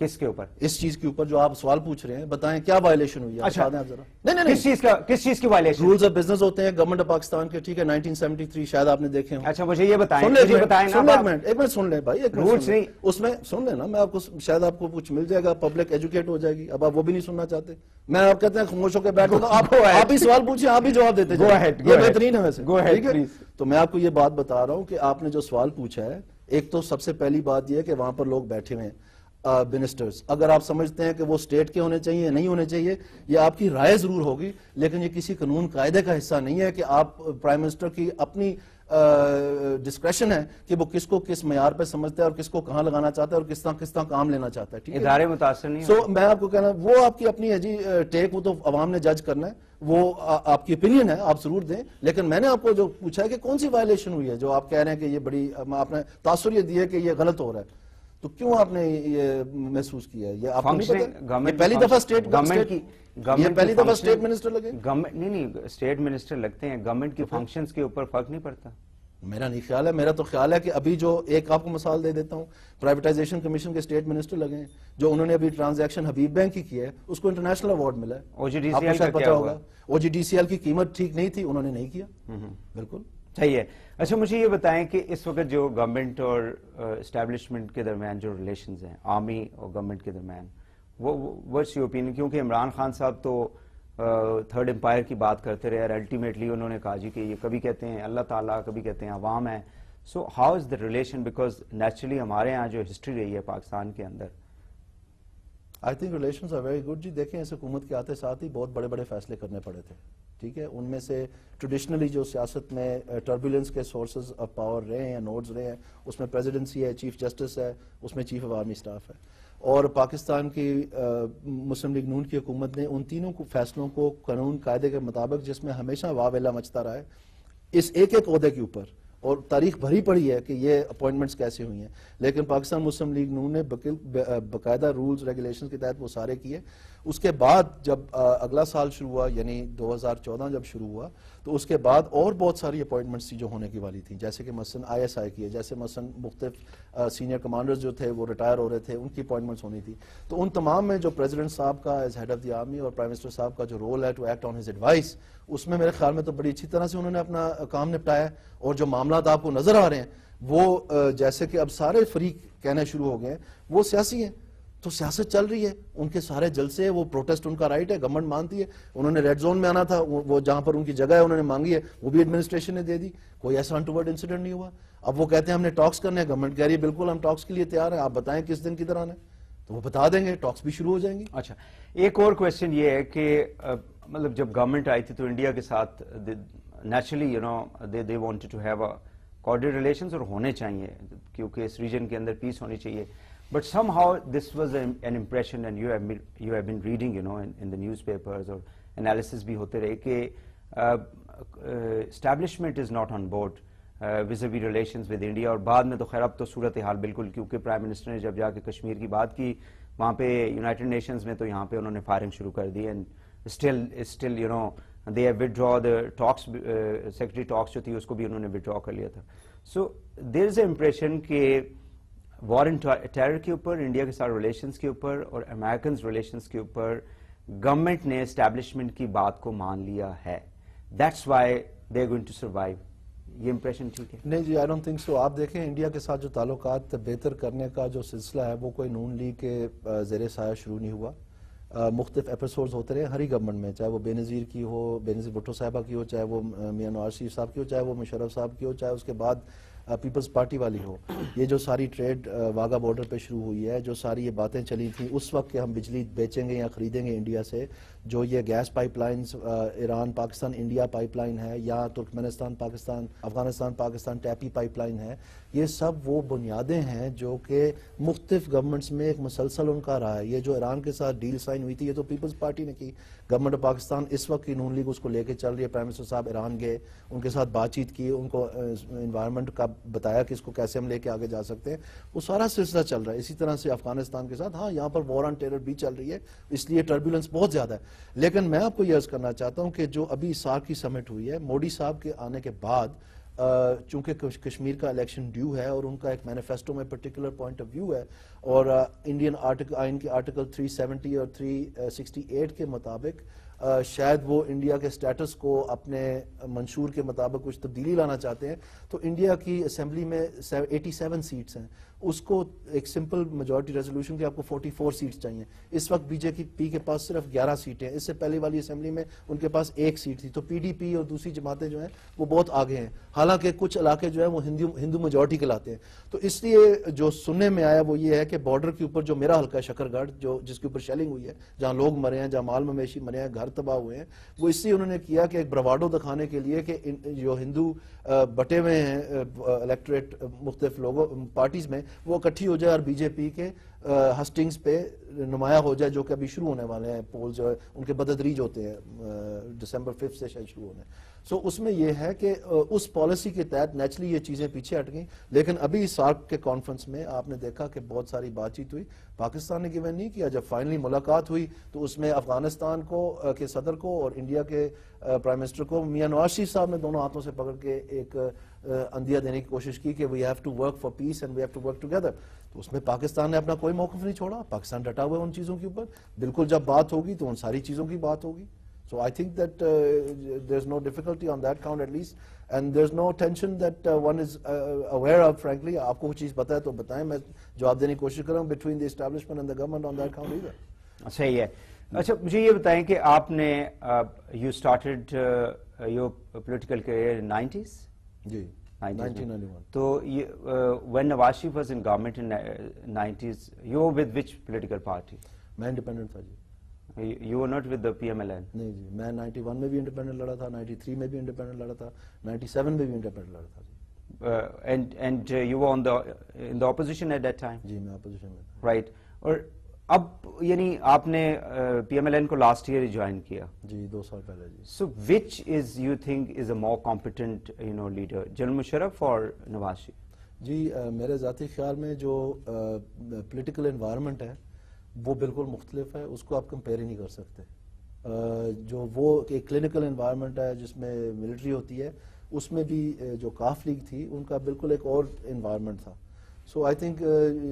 کس کے اوپر؟ اس چیز کے اوپر جو آپ سوال پوچھ رہے ہیں، بتائیں کیا وائلیشن ہوئی ہے؟ اچھا نہیں نہیں نہیں کس چیز کا کس چیز کی وائلیشن؟ رولز آف بزنس ہوتے ہیں گورنمنٹ آف پاکستان کے، ٹھیک ہے، نائنٹین سیونٹی تھری شاید آپ نے دیکھے ہوں. اچھا مجھے یہ بتائیں سن لیں مجھے بتائیں نا ایک منٹ ایک منٹ سن لیں بھائی، ایک رولز نہیں اس میں سن لیں نا، میں آپ کو شاید آپ کو کچھ مل جائے گا، پبلک ایجوکیٹ ہو جائے گی. اب آپ وہ بھی نہیں سننا چاہتے، میں آپ کہتے ہیں خاموش ہو کے بیٹھو گا، آپ آپ ہی سوال پوچھیں، آپ ہی جواب دیتے جائیں، یہ بہترین ہے ویسے. ٹھیک ہے، تو میں آپ کو یہ بات بتا رہا ہوں کہ آپ نے جو سوال پوچھا ہے، ایک تو سب سے پہلی بات یہ ہے کہ وہاں پر لوگ بیٹھے ہوئے ہیں منسٹرز. اگر آپ سمجھتے ہیں کہ وہ سٹیٹ کے ہونے چاہیے نہیں ہونے چاہیے، یہ آپ کی رائے ضرور ہوگی، لیکن یہ کسی قانون قاعدے کا حصہ نہیں ہے کہ آپ پرائم منسٹر کی اپنی ڈسکریشن ہے کہ وہ کس کو کس معیار پہ سمجھتا ہے اور کس کو کہاں لگانا چاہتا ہے اور کس طرح کس طرح کام لینا چاہتا ہے. ٹھیک ہے، ادارے متاثر نہیں سو میں آپ کو کہنا وہ آپ کی اپنی ہے جی ٹیک، وہ تو عوام نے جج کرنا ہے، وہ آپ کی اپینین ہے، آپ ضرور دیں. لیکن میں نے آپ کو جو پوچھا ہے کہ کون سی وائلیشن ہوئی ہے جو آپ کہہ رہے ہیں کہ یہ بڑی، آپ نے تاثر یہ دیا کہ یہ غلط ہو رہا ہے، تو کیوں آپ نے یہ محسوس کیا ہے؟ یہ آپ کو نہیں پتا؟ یہ پہلی دفعہ اسٹیٹ گورنمنٹ کی یہ پہلی دفعہ اسٹیٹ منسٹر لگے؟ گورنمنٹ نہیں نہیں اسٹیٹ منسٹر لگتے ہیں، گورنمنٹ کی فنکشنز کے اوپر فرق نہیں پڑتا. میرا نہیں خیال ہے، میرا تو خیال ہے کہ ابھی جو ایک آپ کو مثال دے دیتا ہوں، پرائیویٹائزیشن کمیشن کے اسٹیٹ منسٹر لگے ہیں، جو انہوں نے ابھی ٹرانزیکشن حبیب بینک کی کیا ہے، اس کو انٹرنیشنل ایوارڈ ملا ہے. او جی ڈی آپ سی کو ایل کا شاید کیا پتا ہوگا؟ ہوگا او جی ڈی سی ایل کی قیمت ٹھیک نہیں تھی، انہوں نے نہیں کیا. بالکل صحیح ہے. اچھا مجھے یہ بتائیں کہ اس وقت جو گورنمنٹ اور اسٹیبلشمنٹ کے درمیان جو ریلیشنز ہیں آرمی اور گورنمنٹ کے درمیان، وہ واٹس یور اوپینین؟ کیونکہ عمران خان صاحب تو تھرڈ امپائر کی بات کرتے رہے اور الٹیمیٹلی انہوں نے کہا جی کہ یہ کبھی کہتے ہیں اللہ تعالیٰ، کبھی کہتے ہیں عوام ہے. So how is the relation? Because naturally ہمارے یہاں جو ہسٹری رہی ہے پاکستان کے اندر، I think relations are very good. جی دیکھیں، اس حکومت کے آتے ساتھ ہی بہت بڑے بڑے فیصلے کرنے پڑے تھے. ٹھیک ہے، ان میں سے ٹریڈیشنلی جو سیاست میں ٹربولنس کے سورسز آف پاور رہے ہیں، نوڈز رہے ہیں، اس میں پریزیڈنسی ہے، چیف جسٹس ہے، اس میں چیف آف آرمی اسٹاف ہے. اور پاکستان کی مسلم لیگ نون کی حکومت نے ان تینوں کو فیصلوں کو قانون قاعدے کے مطابق، جس میں ہمیشہ واہ ویلا مچتا رہا ہے اس ایک ایک عہدے کے اوپر، اور تاریخ بھری پڑی ہے کہ یہ اپوائنٹمنٹس کیسے ہوئی ہیں، لیکن پاکستان مسلم لیگ نون نے باقاعدہ رولز ریگولیشنز کے تحت وہ سارے کیے. اس کے بعد جب اگلا سال شروع ہوا، یعنی دو ہزار چودہ جب شروع ہوا، تو اس کے بعد اور بہت ساری اپوائنٹمنٹس تھی جو ہونے کی والی تھیں، جیسے کہ مثلا آئی ایس آئی کی ہے، جیسے مثلا مختلف سینئر کمانڈرز جو تھے وہ ریٹائر ہو رہے تھے، ان کی اپوائنٹمنٹس ہونی تھی. تو ان تمام میں جو پریزیڈنٹ صاحب کا as head of the army اور پرائم منسٹر صاحب کا جو رول ہے to act on his advice, اس میں میرے خیال میں تو بڑی اچھی طرح سے انہوں نے اپنا کام نپٹایا. اور جو معاملات آپ کو نظر آ رہے ہیں وہ جیسے کہ اب سارے فریق کہنے شروع ہو گئے ہیں وہ سیاسی ہیں، تو سیاست چل رہی ہے، ان کے سارے جلسے، وہ پروٹیسٹ ان کا رائٹ ہے، گورنمنٹ مانتی ہے. انہوں نے ریڈ زون میں آنا تھا، وہ جہاں پر ان کی جگہ ہے انہوں نے مانگی ہے، وہ بھی ایڈمنسٹریشن نے دے دی، کوئی ایسا انٹورڈ انسیڈنٹ نہیں ہوا. اب وہ کہتے ہیں ہم نے ٹاکس کرنے ہیں، گورنمنٹ کہہ رہی ہے بالکل ہم ٹاکس کے لیے تیار ہیں، آپ بتائیں کس دن کدھر آنا ہے، تو وہ بتا دیں گے، ٹاکس بھی شروع ہو جائیں گی. اچھا ایک اور کویسچن یہ ہے کہ مطلب جب گورنمنٹ آئی تھی تو انڈیا کے ساتھ naturally you know they they wanted to have a cordial relations, اور ہونے چاہیے کیونکہ اس ریجن کے اندر پیس ہونی چاہیے. But somehow this was an, an impression, and you have been, you have been reading, you know, in, in the newspapers or analysis بھی ہوتے رہے کہ uh, uh, establishment is not on board uh, vis-a-vis relations with India. اور بعد میں تو خیر اب تو صورتحال بالکل، کیونکہ پرائم منسٹر نے جب جا کے کشمیر کی بات کی وہاں پہ یونائٹڈ نیشنز میں، تو یہاں پہ انہوں نے فائرنگ شروع کر دی. And still still you know they have withdraw the talks, secretary talks جو تھی اس کو بھی انہوں نے withdraw کر لیا تھا. سو دیر از اے امپریشن کہ وار اینڈ ٹیرر کے اوپر، انڈیا کے ساتھ ریلیشنز کے اوپر اور امریکنز ریلیشنز کے اوپر گورنمنٹ نے اسٹیبلشمنٹ کی بات کو مان لیا ہے. That's why they are going to survive. یہ امپریشن ٹھیک ہے؟ نہیں جی، آئی ڈونٹ تھنک سو. آپ دیکھیں انڈیا کے ساتھ جو تعلقات بہتر کرنے کا جو سلسلہ ہے وہ کوئی نون لیگ کے زیر سایہ شروع نہیں ہوا. مختلف ایپیسوڈز ہوتے رہے ہر ہی گورنمنٹ میں، چاہے وہ بے نظیر کی ہو، بے نظیر بھٹو صاحبہ کی ہو، چاہے وہ میاں نواز شریف صاحب کی ہو، چاہے وہ مشرف صاحب کی ہو، چاہے اس کے بعد پیپلز پارٹی والی ہو. یہ جو ساری ٹریڈ واگا بارڈر پہ شروع ہوئی ہے، جو ساری یہ باتیں چلی تھیں اس وقت کہ ہم بجلی بیچیں گے یا خریدیں گے انڈیا سے، جو یہ gas pipe lines Iran Pakistan India pipe line ہے، یا Turkmenistan Pakistan Afghanistan Pakistan TAPI pipe line ہے، یہ سب وہ بنیادیں ہیں جو کہ مختلف گورنمنٹس میں ایک مسلسل ان کا رہا ہے. یہ جو ایران کے ساتھ ڈیل سائن ہوئی تھی یہ تو پیپلز پارٹی نے کی. گورنمنٹ آف پاکستان اس وقت کی نون لیگ اس کو لے کے چل رہی ہے. پرائم منسٹر صاحب ایران گئے، ان کے ساتھ بات چیت کی، ان کو انوائرمنٹ کا بتایا کہ اس کو کیسے ہم لے کے آگے جا سکتے ہیں. وہ سارا سلسلہ چل رہا ہے. اسی طرح سے افغانستان کے ساتھ، ہاں یہاں پر وار آن ٹیرر بھی چل رہی ہے، اس لیے ٹربولنس بہت زیادہ ہے. لیکن میں آپ کو یہ عرض کرنا چاہتا ہوں کہ جو ابھی سارک کی سمٹ ہوئی ہے، مودی صاحب کے آنے کے بعد چونکہ کشمیر کا الیکشن ڈیو ہے اور ان کا ایک مینیفیسٹو میں پرٹیکولر پوائنٹ آف ویو ہے اور انڈین آرٹیکل آئین کے آرٹیکل تھری سیونٹی اور تھری سکسٹی ایٹ کے مطابق شاید وہ انڈیا کے سٹیٹس کو اپنے منشور کے مطابق کچھ تبدیلی لانا چاہتے ہیں. تو انڈیا کی اسمبلی میں ایٹی سیون سیٹس ہیں, اس کو ایک سمپل میجورٹی ریزولوشن کی آپ کو فورٹی فور سیٹس چاہیے. اس وقت بی جے پی کے پاس صرف گیارہ سیٹیں ہیں, اس سے پہلے والی اسمبلی میں ان کے پاس ایک سیٹ تھی. تو پی ڈی پی اور دوسری جماعتیں جو ہیں وہ بہت آگے ہیں, حالانکہ کچھ علاقے جو ہیں وہ ہندو ہندو میجورٹی کہلاتے ہیں. تو اس لیے جو سننے میں آیا وہ یہ ہے کہ بارڈر کے اوپر جو میرا حلقہ ہے شکر گڑھ, جو جس کے اوپر شیلنگ ہوئی ہے, جہاں لوگ مرے ہیں, جہاں مال مویشی مرے ہیں, گھر تباہ ہوئے ہیں, وہ اس لیے انہوں نے کیا کہ ایک برواڈو دکھانے کے لیے کہ جو ہندو بٹے ہوئے ہیں الیکٹوریٹ مختلف لوگوں پارٹیز میں, وہ اکٹھی ہو جائے اور بی جے پی کے ہسٹنگز پہ نمایاں ہو جائے, جو کہ ابھی شروع ہونے والے ہیں پول جو ہے ان کے بدتدریج ہوتے ہیں دسمبر ففتھ سے شاید شروع ہونے. سو اس میں یہ ہے کہ اس پالیسی کے تحت نیچرلی یہ چیزیں پیچھے ہٹ گئیں. لیکن ابھی سارک کے کانفرنس میں آپ نے دیکھا کہ بہت ساری بات چیت ہوئی, پاکستان نے گیون نہیں کیا. جب فائنلی ملاقات ہوئی تو اس میں افغانستان کو کے صدر کو اور انڈیا کے پرائم منسٹر کو میاں نواز شریف صاحب نے دونوں ہاتھوں سے پکڑ کے ایک اندیا دینے کی کوشش کی کہ we have to work for peace and we have to work together. تو اس میں پاکستان نے اپنا کوئی موقف نہیں چھوڑا, پاکستان ڈٹا ہوا ہے ان چیزوں کے اوپر. بالکل جب بات ہوگی تو ان ساری چیزوں کی بات ہوگی. So I think that uh, there's no difficulty on that count at least, and there's no tension that uh, one is uh, aware of. Frankly, آپ کو کوئی چیز پتہ ہے تو بتائیں, میں جواب دینے کی کوشش کر رہا ہوں between the establishment and the government on that count either. صحیح ہے. اچھا مجھے یہ بتائیں کہ آپ نے you started uh, your political career in nineties? G nineteen ninety-one. تو when Nawaz Sharif was in government in nineties, you were with which political party? میں انڈیپینڈنٹ تھا جی. You were not with the P M L N? نہیں جی, میں ninety one میں بھی independent لڑا تھا, نائنٹی تھری میں بھی انڈیپینڈنٹ لڑا تھا, نائنٹی سیون میں بھی انڈیپینڈنٹ لڑا تھا جی. uh, and and uh, you were on the in the opposition at that time? جی میں اپوزیشن میں تھا. Right. اور اب یعنی آپ نے پی ایم ایل این کو لاسٹ ایئر جوائن کیا جی, دو سال پہلے جی. So which is you think is a more competent you know leader, general Musharraf اور نواز شریف؟ جی میرے ذاتی خیال میں جو پولیٹیکل انوائرمنٹ ہے وہ بالکل مختلف ہے, اس کو آپ کمپیئر ہی نہیں کر سکتے. جو وہ ایک کلینکل انوائرمنٹ ہے جس میں ملٹری ہوتی ہے, اس میں بھی جو کاف لیگ تھی ان کا بالکل ایک اور انوائرمنٹ تھا. سو آئی تھنک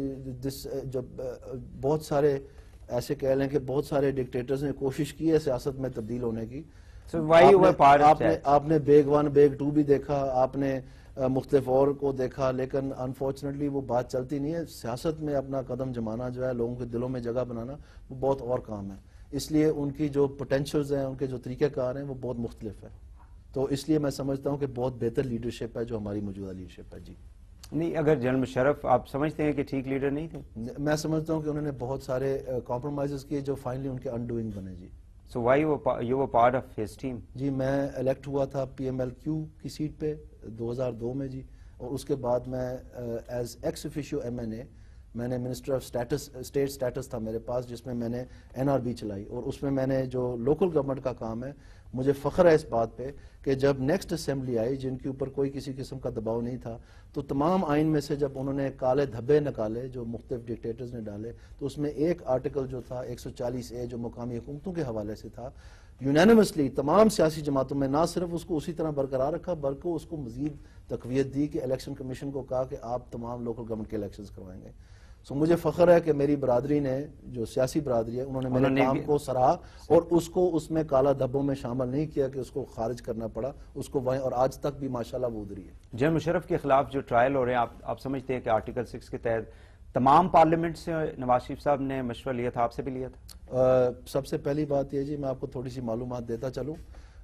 دس جب بہت سارے ایسے کہہ لیں کہ بہت سارے ڈکٹیٹرز نے کوشش کی ہے سیاست میں تبدیل ہونے کی. So why you were part of that? آپ نے بیگ ون بیگ ٹو بھی دیکھا, آپ نے مختلف اور کو دیکھا, لیکن انفارچونیٹلی وہ بات چلتی نہیں ہے. سیاست میں اپنا قدم جمانا جو ہے, لوگوں کے دلوں میں جگہ بنانا, وہ بہت اور کام ہے. اس لیے ان کی جو پوٹینشلز ہیں, ان کے جو طریقہ کار ہیں, وہ بہت مختلف ہے. تو اس لیے میں سمجھتا ہوں کہ بہت بہتر لیڈرشپ ہے جو ہماری موجودہ لیڈرشپ ہے. جی نہیں, اگر جنرل مشرف آپ سمجھتے ہیں کہ ٹھیک لیڈر نہیں تھے؟ میں سمجھتا ہوں کہ انہوں نے بہت سارے کمپرومائزز کیے جو فائنلی ان کے انڈوئنگ بنے. جی So why you were you were part of his team? جی میں الیکٹ ہوا تھا پی ایم ایل کیو کی سیٹ پہ دو ہزار دو میں جی, اور اس کے بعد میں as ex officio M N A, میں نے minister of states state states تھا میرے پاس, جس میں میں نے این آر بی چلائی, اور اس میں میں نے جو لوکل گورنمنٹ کا کام ہے, مجھے فخر ہے اس بات پہ کہ جب نیکسٹ اسمبلی آئی جن کے اوپر کوئی کسی قسم کا دباؤ نہیں تھا, تو تمام آئین میں سے جب انہوں نے کالے دھبے نکالے جو مختلف ڈکٹیٹرز نے ڈالے, تو اس میں ایک آرٹیکل جو تھا ایک سو چالیس اے جو مقامی حکومتوں کے حوالے سے تھا, یونینیمسلی تمام سیاسی جماعتوں میں نہ صرف اس کو اسی طرح برقرار رکھا بلکہ اس کو مزید تقویت دی کہ الیکشن کمیشن کو کہا کہ آپ تمام لوکل گورنمنٹ کے الیکشنز کروائیں گے. سو مجھے فخر ہے کہ میری برادری نے, جو سیاسی برادری ہے, انہوں نے میرے کام کو سراہا اور اس کو اس میں کالا دھبوں میں شامل نہیں کیا کہ اس کو خارج کرنا پڑا, اس کو وہیں, اور آج تک بھی ماشاءاللہ وہ ادھر ہی ہے. جنرل مشرف کے خلاف جو ٹرائل ہو رہے ہیں, آپ آپ سمجھتے ہیں کہ آرٹیکل سکس کے تحت تمام پارلیمنٹ سے نواز شریف صاحب نے مشورہ لیا تھا, آپ سے بھی لیا تھا؟ سب سے پہلی بات یہ جی, میں آپ کو تھوڑی سی معلومات دیتا چلوں.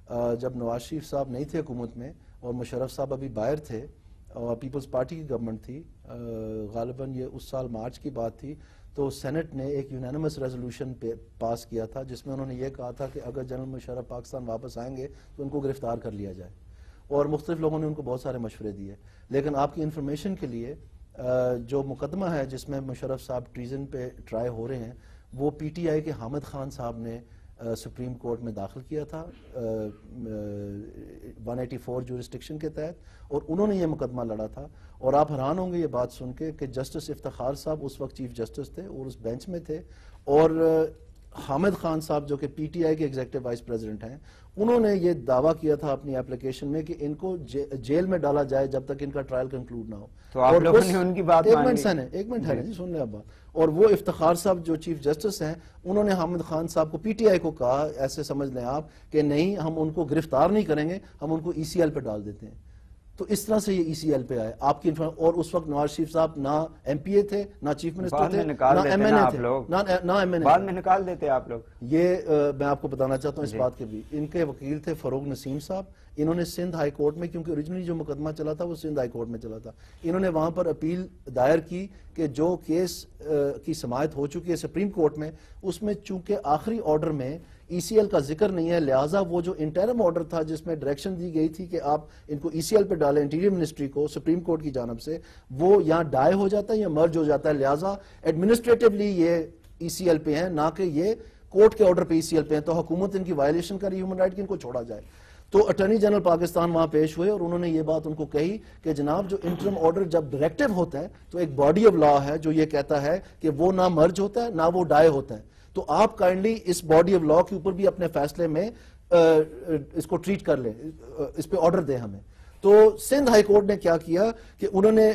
جب نواز شریف صاحب نہیں تھے حکومت میں اور مشرف صاحب ابھی باہر تھے اور پیپلز پارٹی کی گورنمنٹ تھی, غالباً یہ اس سال مارچ کی بات تھی, تو سینٹ نے ایک یونینیمس ریزولوشن پہ پاس کیا تھا جس میں انہوں نے یہ کہا تھا کہ اگر جنرل مشرف پاکستان واپس آئیں گے تو ان کو گرفتار کر لیا جائے, اور مختلف لوگوں نے ان کو بہت سارے مشورے دیے. لیکن آپ کی انفارمیشن کے لیے جو مقدمہ ہے جس میں مشرف صاحب ٹریزن پہ ٹرائی ہو رہے ہیں, وہ پی ٹی آئی کے حامد خان صاحب نے سپریم کورٹ میں داخل کیا تھا ون ایٹی فور جورسٹکشن کے تحت, اور انہوں نے یہ مقدمہ لڑا تھا. اور آپ حیران ہوں گے یہ بات سن کے کہ جسٹس افتخار صاحب اس وقت چیف جسٹس تھے اور اس بینچ میں تھے, اور حامد خان صاحب جو کہ پی ٹی آئی کے ایگزیکٹو وائس پریزیڈنٹ ہیں, انہوں نے یہ دعویٰ کیا تھا اپنی اپلیکیشن میں کہ ان کو جیل میں ڈالا جائے جب تک ان کا ٹرائل کنکلوڈ نہ ہو. تو آپ لوگوں نے ان کی بات ایک منٹ سن ایک منٹ ہے جی, سن لیں آپ بات. اور وہ افتخار صاحب جو چیف جسٹس ہیں, انہوں نے حامد خان صاحب کو پی ٹی آئی کو کہا, ایسے سمجھ لیں آپ کہ نہیں ہم ان کو گرفتار نہیں کریں گے, ہم ان کو ای سی ایل پہ ڈال دیتے ہیں. تو اس طرح سے یہ ای سی ایل پہ آئے آپ کی. اور اس وقت نواز شریف صاحب نہ ایم پی اے تھے, نہ چیف منسٹر تھے, نہ ایم این اے تھے, نہ ایم این اے بعد میں نکال دیتے آپ لوگ. یہ میں آپ کو بتانا چاہتا ہوں اس بات کے بھی. ان کے وکیل تھے فروغ نسیم صاحب, انہوں نے سندھ ہائی کورٹ میں, کیونکہ اوریجنلی جو مقدمہ چلا تھا وہ سندھ ہائی کورٹ میں چلا تھا, انہوں نے وہاں پر اپیل دائر کی کہ جو کیس کی سماعت ہو چکی ہے سپریم کورٹ میں, اس میں چونکہ آخری آرڈر میں ای سی ایل کا ذکر نہیں ہے, لہٰذا وہ جو انٹرم آرڈر تھا جس میں ڈائریکشن دی گئی تھی کہ آپ ان کو ای سی ایل پہ ڈالیں انٹیریئر منسٹری کو سپریم کورٹ کی جانب سے, وہ یہاں ڈائی ہو جاتا ہے یا مرج ہو جاتا ہے. لہٰذا ایڈمنسٹریٹولی یہ ای سی ایل پہ ہیں, نہ کہ یہ کورٹ کے آرڈر پہ ای سی ایل پہ ہیں. تو حکومت ان کی وائلیشن کری ہیومن رائٹ کی, ان کو چھوڑا جائے. تو اٹارنی جنرل پاکستان وہاں پیش ہوئے اور انہوں نے یہ بات ان کو کہی کہ جناب جو انٹرم آرڈر جب ڈائریکٹو ہوتا ہے تو ایک باڈی آف لا ہے جو یہ کہتا ہے کہ وہ نہ مرج ہوتا ہے نہ وہ ڈائی ہوتا ہے. تو آپ کائنڈلی اس باڈی آف لا کے اوپر بھی اپنے فیصلے میں اس کو ٹریٹ کر لیں, اس پہ آرڈر دیں ہمیں. تو سندھ ہائی کورٹ نے کیا کیا کہ انہوں نے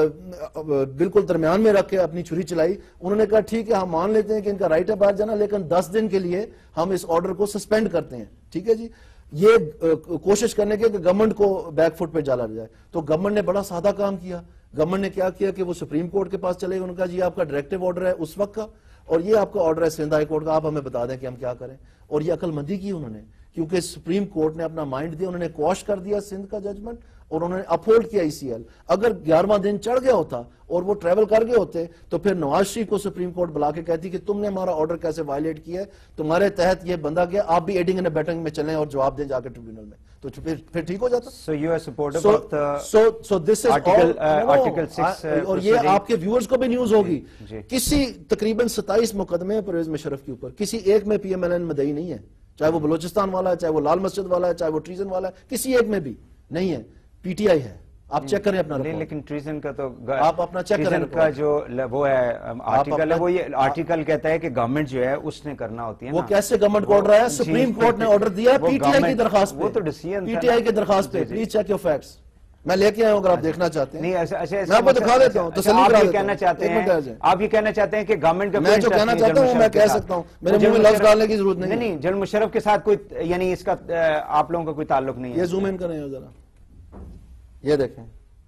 بالکل درمیان میں رکھ کے اپنی چھری چلائی. انہوں نے کہا ٹھیک ہے ہم مان لیتے ہیں کہ ان کا رائٹ ہے باہر جانا, لیکن دس دن کے لیے ہم اس آرڈر کو سسپینڈ کرتے ہیں. ٹھیک ہے جی, یہ کوشش کرنے کے کہ گورنمنٹ کو بیک فٹ پہ ڈالا جائے. تو گورنمنٹ نے بڑا سادہ کام کیا. گورنمنٹ نے کیا کیا کہ وہ سپریم کورٹ کے پاس چلے گئے, انہوں نے کہا جی آپ کا ڈائریکٹو آرڈر ہے اس وقت کا, اور یہ آپ کا آرڈر ہے سندھ ہائی کورٹ کا, آپ ہمیں بتا دیں کہ ہم کیا کریں. اور یہ عقل مندی کی انہوں نے, کیونکہ سپریم کورٹ نے اپنا مائنڈ دیا, انہوں نے کوش کر دیا سندھ کا ججمنٹ اور انہوں نے اپہولڈ کیا ای سی ایل. اگر گیارہواں دن چڑھ گیا ہوتا اور وہ ٹریول کر گئے ہوتے تو پھر نواز شریف کو سپریم کورٹ بلا کے کہتی کہ تم نے ہمارا آرڈر کیسے وائلیٹ کیا ہے, تمہارے تحت یہ بندہ گیا, آپ بھی ایڈنگ اینڈ بیٹنگ میں چلیں اور جواب دیں جا کے ٹریبیونل میں, تو پھر ٹھیک ہو جاتا. So you are supportive of the so this is article article six اور یہ آپ کے ویورز کو بھی نیوز ہوگی. کسی تقریباً ستائیس مقدمے ہیں پرویز مشرف کے اوپر, کسی ایک میں پی ایم ایل این مدعی نہیں ہے, چاہے وہ بلوچستان والا ہے, چاہے وہ لال مسجد والا ہے, چاہے وہ ٹریزن والا ہے, کسی ایک میں بھی نہیں ہے. پی ٹی آئی ہے, آپ چیک کریں اپنا. لیکن ٹریزن کا تو آپ اپنا چیک کریں, کا جو وہ ہے آرٹیکل ہے, وہ یہ آرٹیکل کہتا ہے کہ گورنمنٹ جو ہے اس نے کرنا ہوتی ہے. وہ کیسے گورنمنٹ کو آرڈر آیا؟ سپریم کورٹ نے آرڈر دیا پی ٹی آئی کی درخواست پہ, وہ تو ڈیسیژن پی ٹی آئی کی درخواست پہ. پلیز چیک یور فیکٹس, میں لے کے آیا ہوں اگر آپ دیکھنا چاہتے ہیں. نہیں ایسا میں آپ کو دکھا دیتا ہوں, تسلی کرا دیتا کہنا چاہتے ہیں, آپ یہ کہنا چاہتے ہیں کہ گورنمنٹ کا, میں جو کہنا چاہتا ہوں میں کہہ سکتا ہوں, میرے منہ میں لفظ ڈالنے کی ضرورت نہیں. نہیں جنرل مشرف کے ساتھ کوئی یعنی اس کا آپ لوگوں کا کوئی تعلق نہیں ہے. یہ زوم ان کریں ذرا, یہ دیکھیں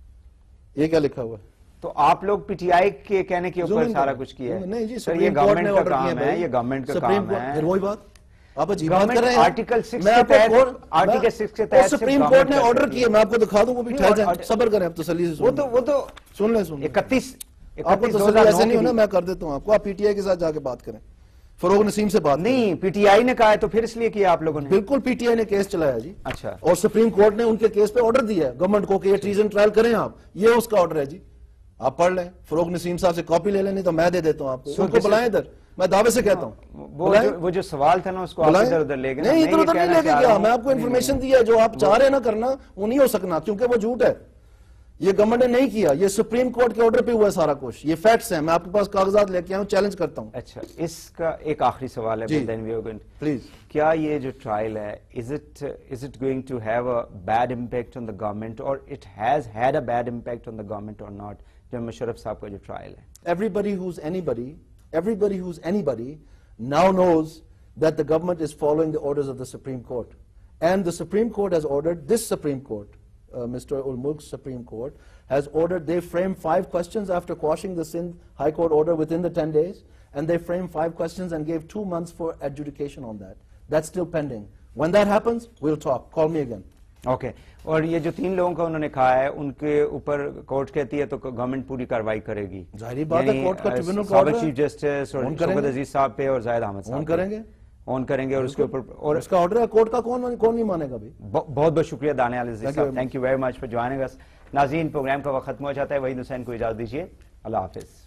یہ کیا لکھا ہوا ہے. تو آپ لوگ پی ٹی آئی کے کہنے کے اوپر سارا کچھ کیا ہے. نہیں جی, سر یہ گورنمنٹ کا کام ہے, یہ گورنمنٹ کا کام ہے. پھر وہی بات آپ عجیب بات کر رہے ہیں. آرٹیکل سکس کے تحت آرٹیکل سکس کے تحت سپریم کورٹ نے آرڈر کیا, میں آپ کو دکھا دوں, وہ بھی ٹھہر جائیں, صبر کریں آپ تسلی سے. وہ تو وہ تو سن لیں سن لیں اکتیس آپ کو تسلی ایسے نہیں ہونا, میں کر دیتا ہوں آپ کو. آپ پی ٹی آئی کے ساتھ جا کے بات کریں, فروغ نسیم سے بات نہیں. پی ٹی آئی نے کہا ہے تو پھر اس لیے کیا آپ لوگوں نے؟ بالکل پی ٹی آئی نے کیس چلایا جی. اچھا, اور سپریم کورٹ نے ان کے کیس پہ آرڈر دیا ہے گورنمنٹ کو کہ یہ ٹریزن ٹرائل کریں آپ, یہ اس کا آرڈر ہے جی. آپ پڑھ لیں, فروغ نسیم صاحب سے کاپی لے لیں, نہیں تو میں دے دیتا ہوں آپ کو. ان کو بلائیں ادھر, میں دعوے سے کہتا ہوں. وہ جو سوال تھا نا اس کو آپ ادھر ادھر لے گئے. نہیں ادھر ادھر نہیں لے کے گیا, میں آپ کو انفارمیشن دیا, جو آپ چاہ رہے ہیں نا کرنا وہ نہیں ہو سکنا, کیونکہ وہ جھوٹ ہے. یہ گورنمنٹ نے نہیں کیا, یہ سپریم کورٹ کے آرڈر پہ ہوا ہے سارا کچھ, یہ فیکٹس ہیں. میں آپ کے پاس کاغذات لے کے آیا ہوں, چیلنج کرتا ہوں. اچھا, اس کا ایک آخری سوال ہے پلیز. کیا یہ جو ٹرائل ہے, is it is it going to have a bad impact on the government, اور it has had a bad impact on the government or not? General Musharraf sahab کا جو ٹرائل ہے, everybody who's anybody everybody who's anybody now knows that the government is following the orders of the Supreme Court, and the Supreme Court has ordered, this Supreme Court, uh, Mister Ul Mulk's Supreme Court has ordered, they framed five questions after quashing the Sindh High Court order within the ten days, and they framed five questions and gave two months for adjudication on that. That's still pending. When that happens, we'll talk. Call me again. Okay. اور یہ جو تین لوگوں کا انہوں نے کہا ہے, ان کے اوپر کورٹ کہتی ہے تو گورنمنٹ پوری کاروائی کرے گی. ظاہری بات ہے, کورٹ کا ٹریبیونل کا آرڈر ہے, چیف جسٹس اور شوکت عزیز صاحب پہ اور زاہد احمد صاحب آن کریں گے آن کریں گے اور اس کے اوپر, اور اس کا آرڈر ہے کورٹ کا, کون کون نہیں مانے گا بھی. بہت بہت شکریہ Daniyal Aziz sahab, thank you very much for joining us. ناظرین, پروگرام کا وقت ختم ہو جاتا ہے. وحید حسین کو اجازت دیجیے, اللہ حافظ.